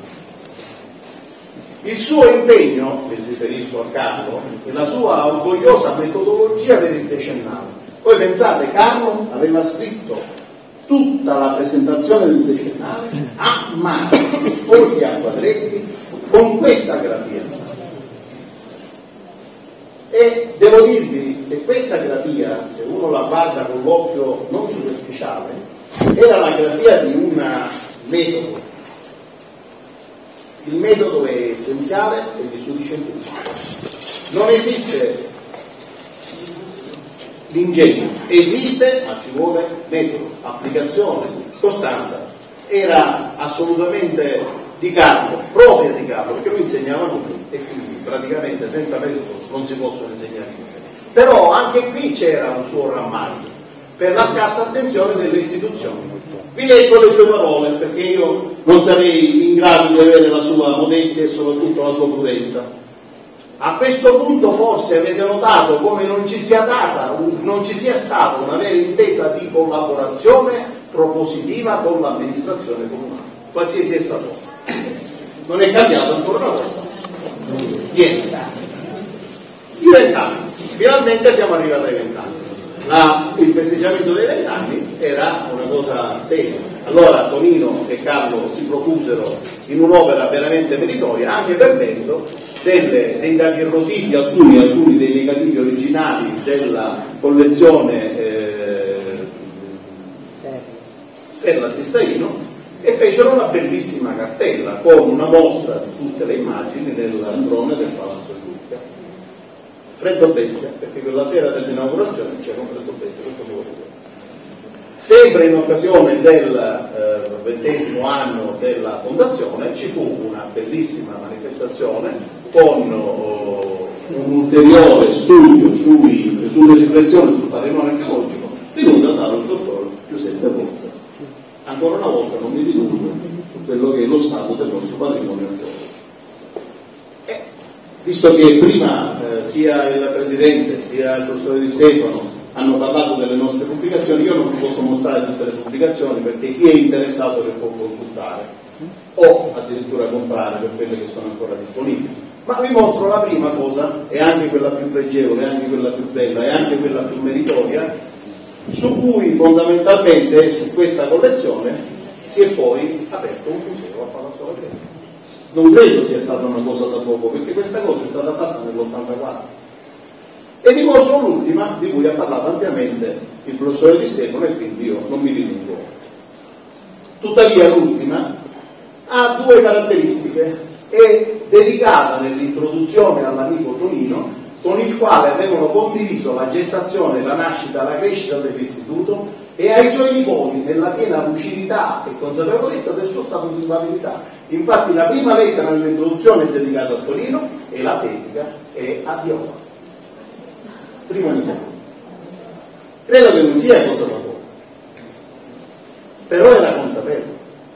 Il suo impegno, mi riferisco a Carlo, e la sua orgogliosa metodologia per il decennale. Voi pensate, Carlo aveva scritto tutta la presentazione del decennale a mano, su fogli a quadretti, con questa grafia. E devo dirvi che questa grafia, se uno la guarda con l'occhio non superficiale, era la grafia di un metodo. Il metodo è essenziale per gli studi scientifici. Non esiste l'ingegno, esiste, ma ci vuole metodo, applicazione, costanza. Era assolutamente di Carlo, propria di Carlo, perché lui insegnava nulla e quindi praticamente senza metodo non si possono insegnare nulla. Però anche qui c'era un suo rammarico per la scarsa attenzione delle istituzioni. Vi leggo le sue parole, perché io non sarei in grado di avere la sua modestia e soprattutto la sua prudenza. A questo punto forse avete notato come non ci sia data, non ci sia stata una vera intesa di collaborazione propositiva con l'amministrazione comunale, qualsiasi essa fosse. Non è cambiato ancora una volta niente. I vent'anni, finalmente siamo arrivati ai vent'anni. La, il festeggiamento dei vent'anni era una cosa seria. Allora Tonino e Carlo si profusero in un'opera veramente meritoria, anche per merito delle, dei dati errativi, alcuni, alcuni dei negativi originali della collezione eh, Ferla Tristaino, e fecero una bellissima cartella con una mostra di tutte le immagini nel drone del Palazzo di Lucca. Freddo bestia, perché quella sera dell'inaugurazione c'era un freddo bestia, questo lo voglio dire. Sempre in occasione del eh, ventesimo anno della fondazione ci fu una bellissima manifestazione con oh, un ulteriore studio sui, sulle riflessioni sul patrimonio archeologico tenuto dal dottor Giuseppe Bozza. Ancora una volta non mi dilungo su quello che è lo stato del nostro patrimonio archeologico. E visto che prima eh, sia il Presidente sia il professore Di Stefano hanno parlato delle nostre pubblicazioni, io non vi posso mostrare tutte le pubblicazioni perché chi è interessato le può consultare o addirittura comprare per quelle che sono ancora disponibili. Ma vi mostro la prima cosa, e anche quella più pregevole, anche quella più bella e anche quella più meritoria, su cui fondamentalmente su questa collezione si è poi aperto un museo a Palazzo Lagredi. Non credo sia stata una cosa da poco, perché questa cosa è stata fatta nell'ottantaquattro. E vi mostro l'ultima, di cui ha parlato ampiamente il professore Di Stefano, e quindi io non mi dilungo. Tuttavia l'ultima ha due caratteristiche: è dedicata nell'introduzione all'amico Tonino, con il quale avevano condiviso la gestazione, la nascita, la crescita dell'istituto, e ai suoi nipoti nella piena lucidità e consapevolezza del suo stato di invalidità. Infatti la prima lettera nell'introduzione è dedicata a Tonino e la dedica è a Viola, primo nipote. Credo che non sia cosa da poco, però era consapevole.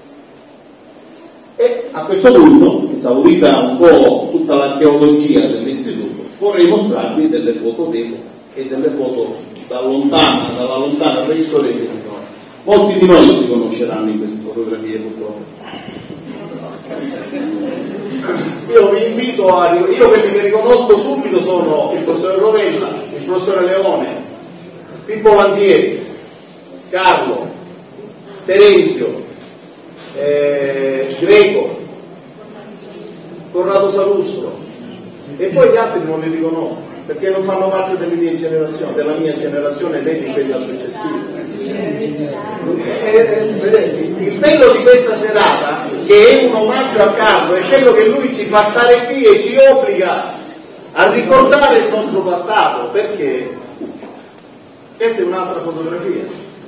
E a questo punto, esaurita un po' tutta l'archeologia dell'istituto, vorrei mostrarvi delle foto d'epoca e delle foto da lontana, dalla lontana preistoria di noi. Molti di noi si conosceranno in queste fotografie, purtroppo. Io vi invito a... Io quelli che riconosco subito sono il professore Rovella, il professore Leone, Pippo Lantieri, Carlo, Terenzio, eh, Greco, Corrado Salustro, e poi gli altri non li riconosco. perché non fanno parte delle mie generazioni, della mia generazione né di quella successiva. E, e, vedete, il bello di questa serata, che è un omaggio a Carlo, è quello che lui ci fa stare qui e ci obbliga a ricordare il nostro passato, perché questa è un'altra fotografia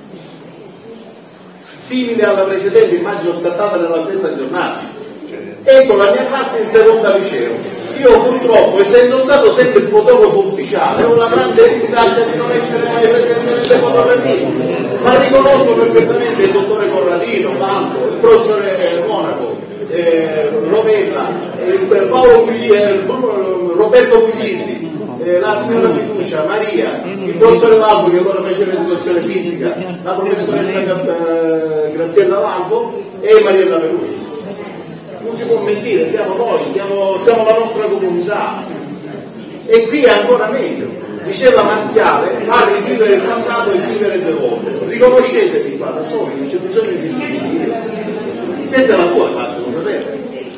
simile alla precedente, immagino scattata nella stessa giornata. Ecco la mia classe in seconda liceo. Io purtroppo, essendo stato sempre il fotografo ufficiale, ho la grande disgrazia di non essere mai presente nelle fotografie, ma riconosco perfettamente il dottore Corradino, Banco, il professore Monaco, eh, Rovella, il Paolo Pugli, eh, Roberto Puglisi, eh, la signora Fiducia, Maria, il professore Valvo che allora faceva educazione fisica, la professoressa eh, Graziella Valvo e Mariella Perucci. Non si può mentire, siamo noi, siamo, siamo la nostra comunità. E qui è ancora meglio. Diceva Marziale, fare rivivere il passato e vivere due volte. Riconoscetevi qua da soli, non c'è bisogno di dire. Questa è la tua classe, lo sapete?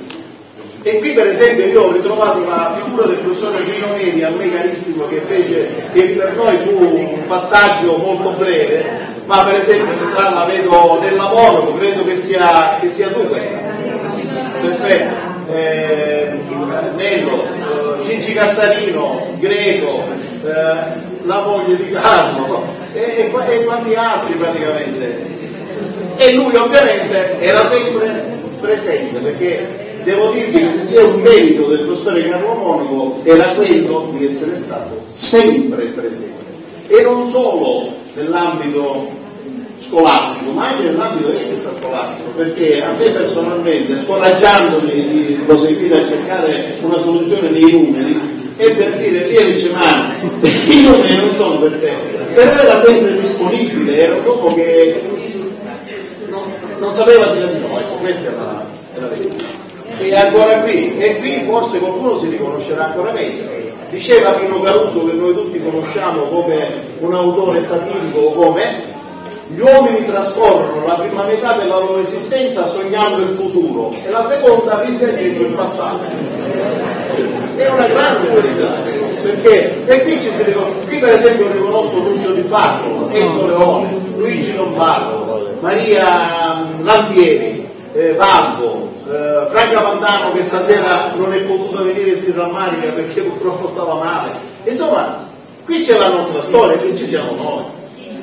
E qui per esempio io ho ritrovato la figura del professore Guido Neri, a me carissimo, che fece, che per noi fu un passaggio molto breve, ma per esempio la vedo nel lavoro, credo che sia, che sia tu questa. Perfetto, eh, Nello, eh, Gigi Cassarino, Greco, eh, la moglie di Carlo e, e, e quanti altri praticamente. E lui ovviamente era sempre presente, perché devo dirvi che se c'è un merito del professore Carlo Monaco era quello di essere stato sempre presente, e non solo nell'ambito scolastico, ma anche nell'ambito extrascolastico, perché a me personalmente, scoraggiandomi di proseguire a cercare una soluzione nei numeri, è per dire Lievich mano, i numeri non sono per te, però era sempre disponibile, era un uomo che non, non sapeva dire di no, ecco, questa è la, è la verità. E ancora qui, e qui forse qualcuno si riconoscerà ancora meglio. Diceva Pino Caruso, che noi tutti conosciamo come un autore satirico, come gli uomini trascorrono la prima metà della loro esistenza sognando il futuro e la seconda risvegliando il passato. È una grande verità, perché e qui, ci si riconosce, qui per esempio riconosco Lucio Di Bacco, Enzo Leone, Luigi Lombardo, Maria Lantieri, eh, Valvo, eh, Franca Pantano, che stasera non è potuta venire e si rammarica perché purtroppo stava male. Insomma, qui c'è la nostra storia, qui ci siamo noi.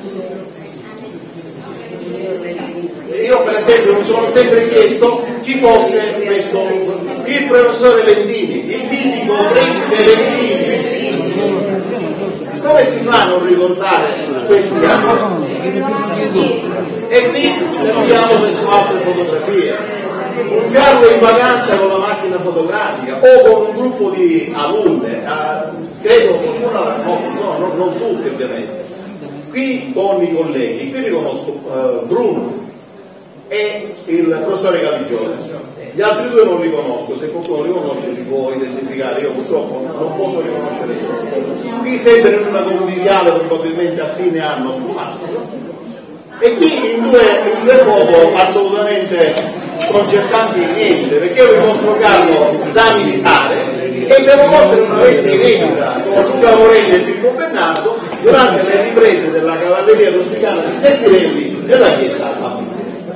Io per esempio mi sono sempre chiesto chi fosse questo, il professore Lentini, il mitico preside Lentini. Come si fa a non ricordare questi anni? E qui troviamo su altre fotografie. Un Carlo in vacanza con la macchina fotografica o con un gruppo di alunne, credo qualcuno, no, no, non tutti ovviamente. Qui con i colleghi, qui riconosco uh, Bruno e il professore Caligione. Gli altri due non li conosco, se qualcuno li conosce li può identificare, io purtroppo non posso riconoscere nessuno. Qui sempre in una conviviale, probabilmente a fine anno scolastico, e qui in due, in due foto assolutamente sconcertanti e inedite, perché io vi mostro Carlo da militare e devo mostrare una veste inedita con Luca Morelli e Filippo Bernardo durante le riprese della cavalleria rusticana di Zeffirelli nella chiesa a Pisa.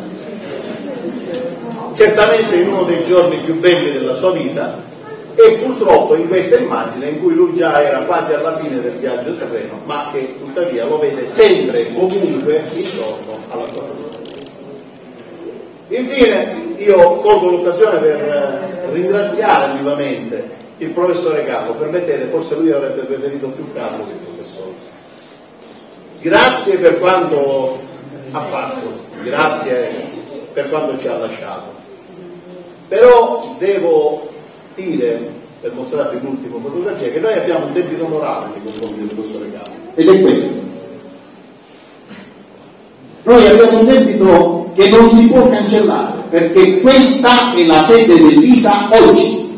Certamente in uno dei giorni più belli della sua vita, e purtroppo in questa immagine in cui lui già era quasi alla fine del viaggio terreno, ma che tuttavia lo vede sempre e comunque intorno alla sua persona. Infine io colgo l'occasione per ringraziare vivamente il professore Carlo. Permettete, forse lui avrebbe preferito più Carlo che il professore. Grazie per quanto ha fatto, grazie per quanto ci ha lasciato. Però devo dire, per mostrarvi l'ultima fotografia, che noi abbiamo un debito morale nei confronti del professore Carlo, ed è questo. Noi abbiamo un debito che non si può cancellare, perché questa è la sede dell'I S A oggi.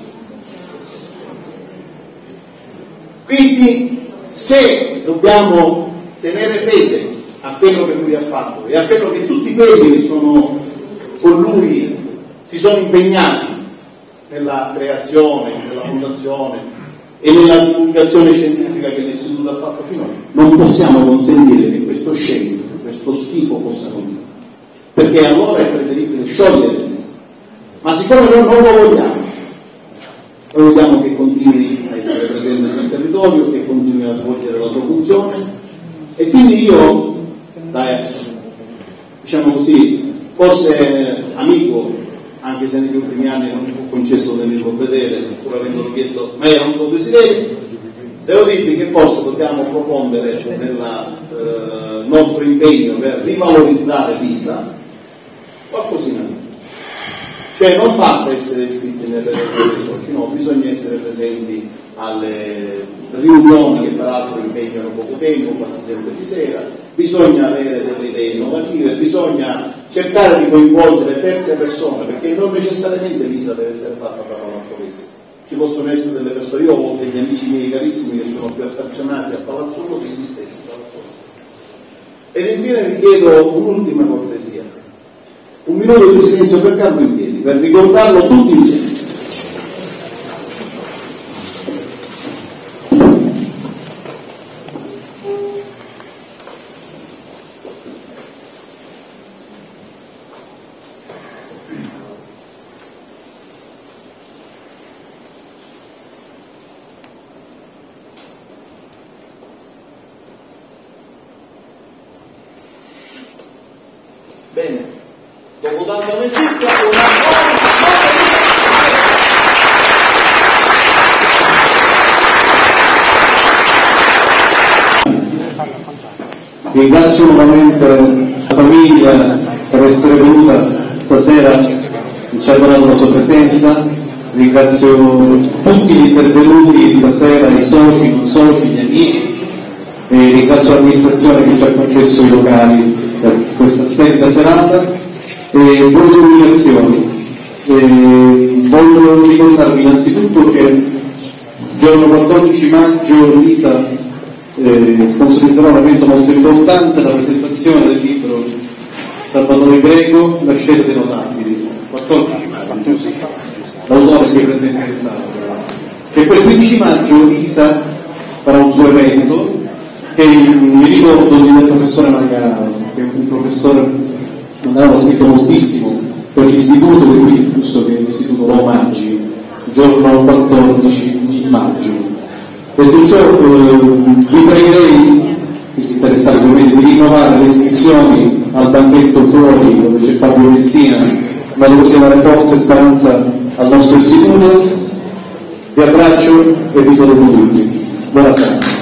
Quindi se dobbiamo tenere fede a quello che lui ha fatto e a quello che tutti quelli che sono con lui si sono impegnati nella creazione, nella fondazione, e nella divulgazione scientifica che l'Istituto ha fatto finora, non possiamo consentire che questo scempio, questo schifo possa continuare, perché allora è preferibile sciogliere l'I S A. Ma siccome noi non lo vogliamo, noi vogliamo che continui a essere presente sul territorio, che continui a svolgere la sua funzione, e quindi io, dai, diciamo così, forse amico, anche se negli ultimi anni non mi fu concesso di venirlo a vedere, pur avendolo chiesto, ma era un suo desiderio, devo dirvi che forse dobbiamo approfondere nel eh, nostro impegno per rivalorizzare l'I S A qualcosina di più. Cioè non basta essere iscritti nelle regole dei soci, no, bisogna essere presenti alle riunioni che peraltro impegnano poco tempo, quasi sempre di sera, bisogna avere delle idee innovative, bisogna cercare di coinvolgere terze persone, perché non necessariamente l'I S A deve essere fatta da Palazzo Vesi. Ci possono essere delle persone, io ho degli amici miei carissimi che sono più affezionati a Palazzo Vesi che gli stessi Palazzo Vesi. Ed infine vi chiedo un'ultima cortesia, un minuto di silenzio per Carlo in piedi, per ricordarlo tutti insieme. Bene, dopo tanta mestizia, ringrazio nuovamente la famiglia per essere venuta stasera, ci ha donato la sua presenza, ringrazio tutti gli intervenuti stasera, i soci, non soci, gli amici, e ringrazio l'amministrazione che ci ha concesso i locali per questa splendida serata e buone comunicazioni. Voglio ricordarvi innanzitutto che il giorno quattordici maggio l'I S A eh, sponsorizzerà un evento molto importante, la presentazione del libro Salvatore Greco, L'ascesa dei notabili, quattordici maggio, l'autore che presenta in sala. E poi il quindici maggio l'I S A farà un suo evento che mi ricordo del professore Manganaro, che è un professore che aveva scritto moltissimo per l'istituto, e quindi giusto che l'istituto lo omaggi il giorno quattordici di maggio. Detto ciò, eh, vi pregherei, per interessati ovviamente, di rinnovare le iscrizioni al banchetto fuori dove c'è Fabio Messina, ma dove possiamo dare forza e speranza al nostro istituto. Vi abbraccio e vi saluto tutti. Buonasera.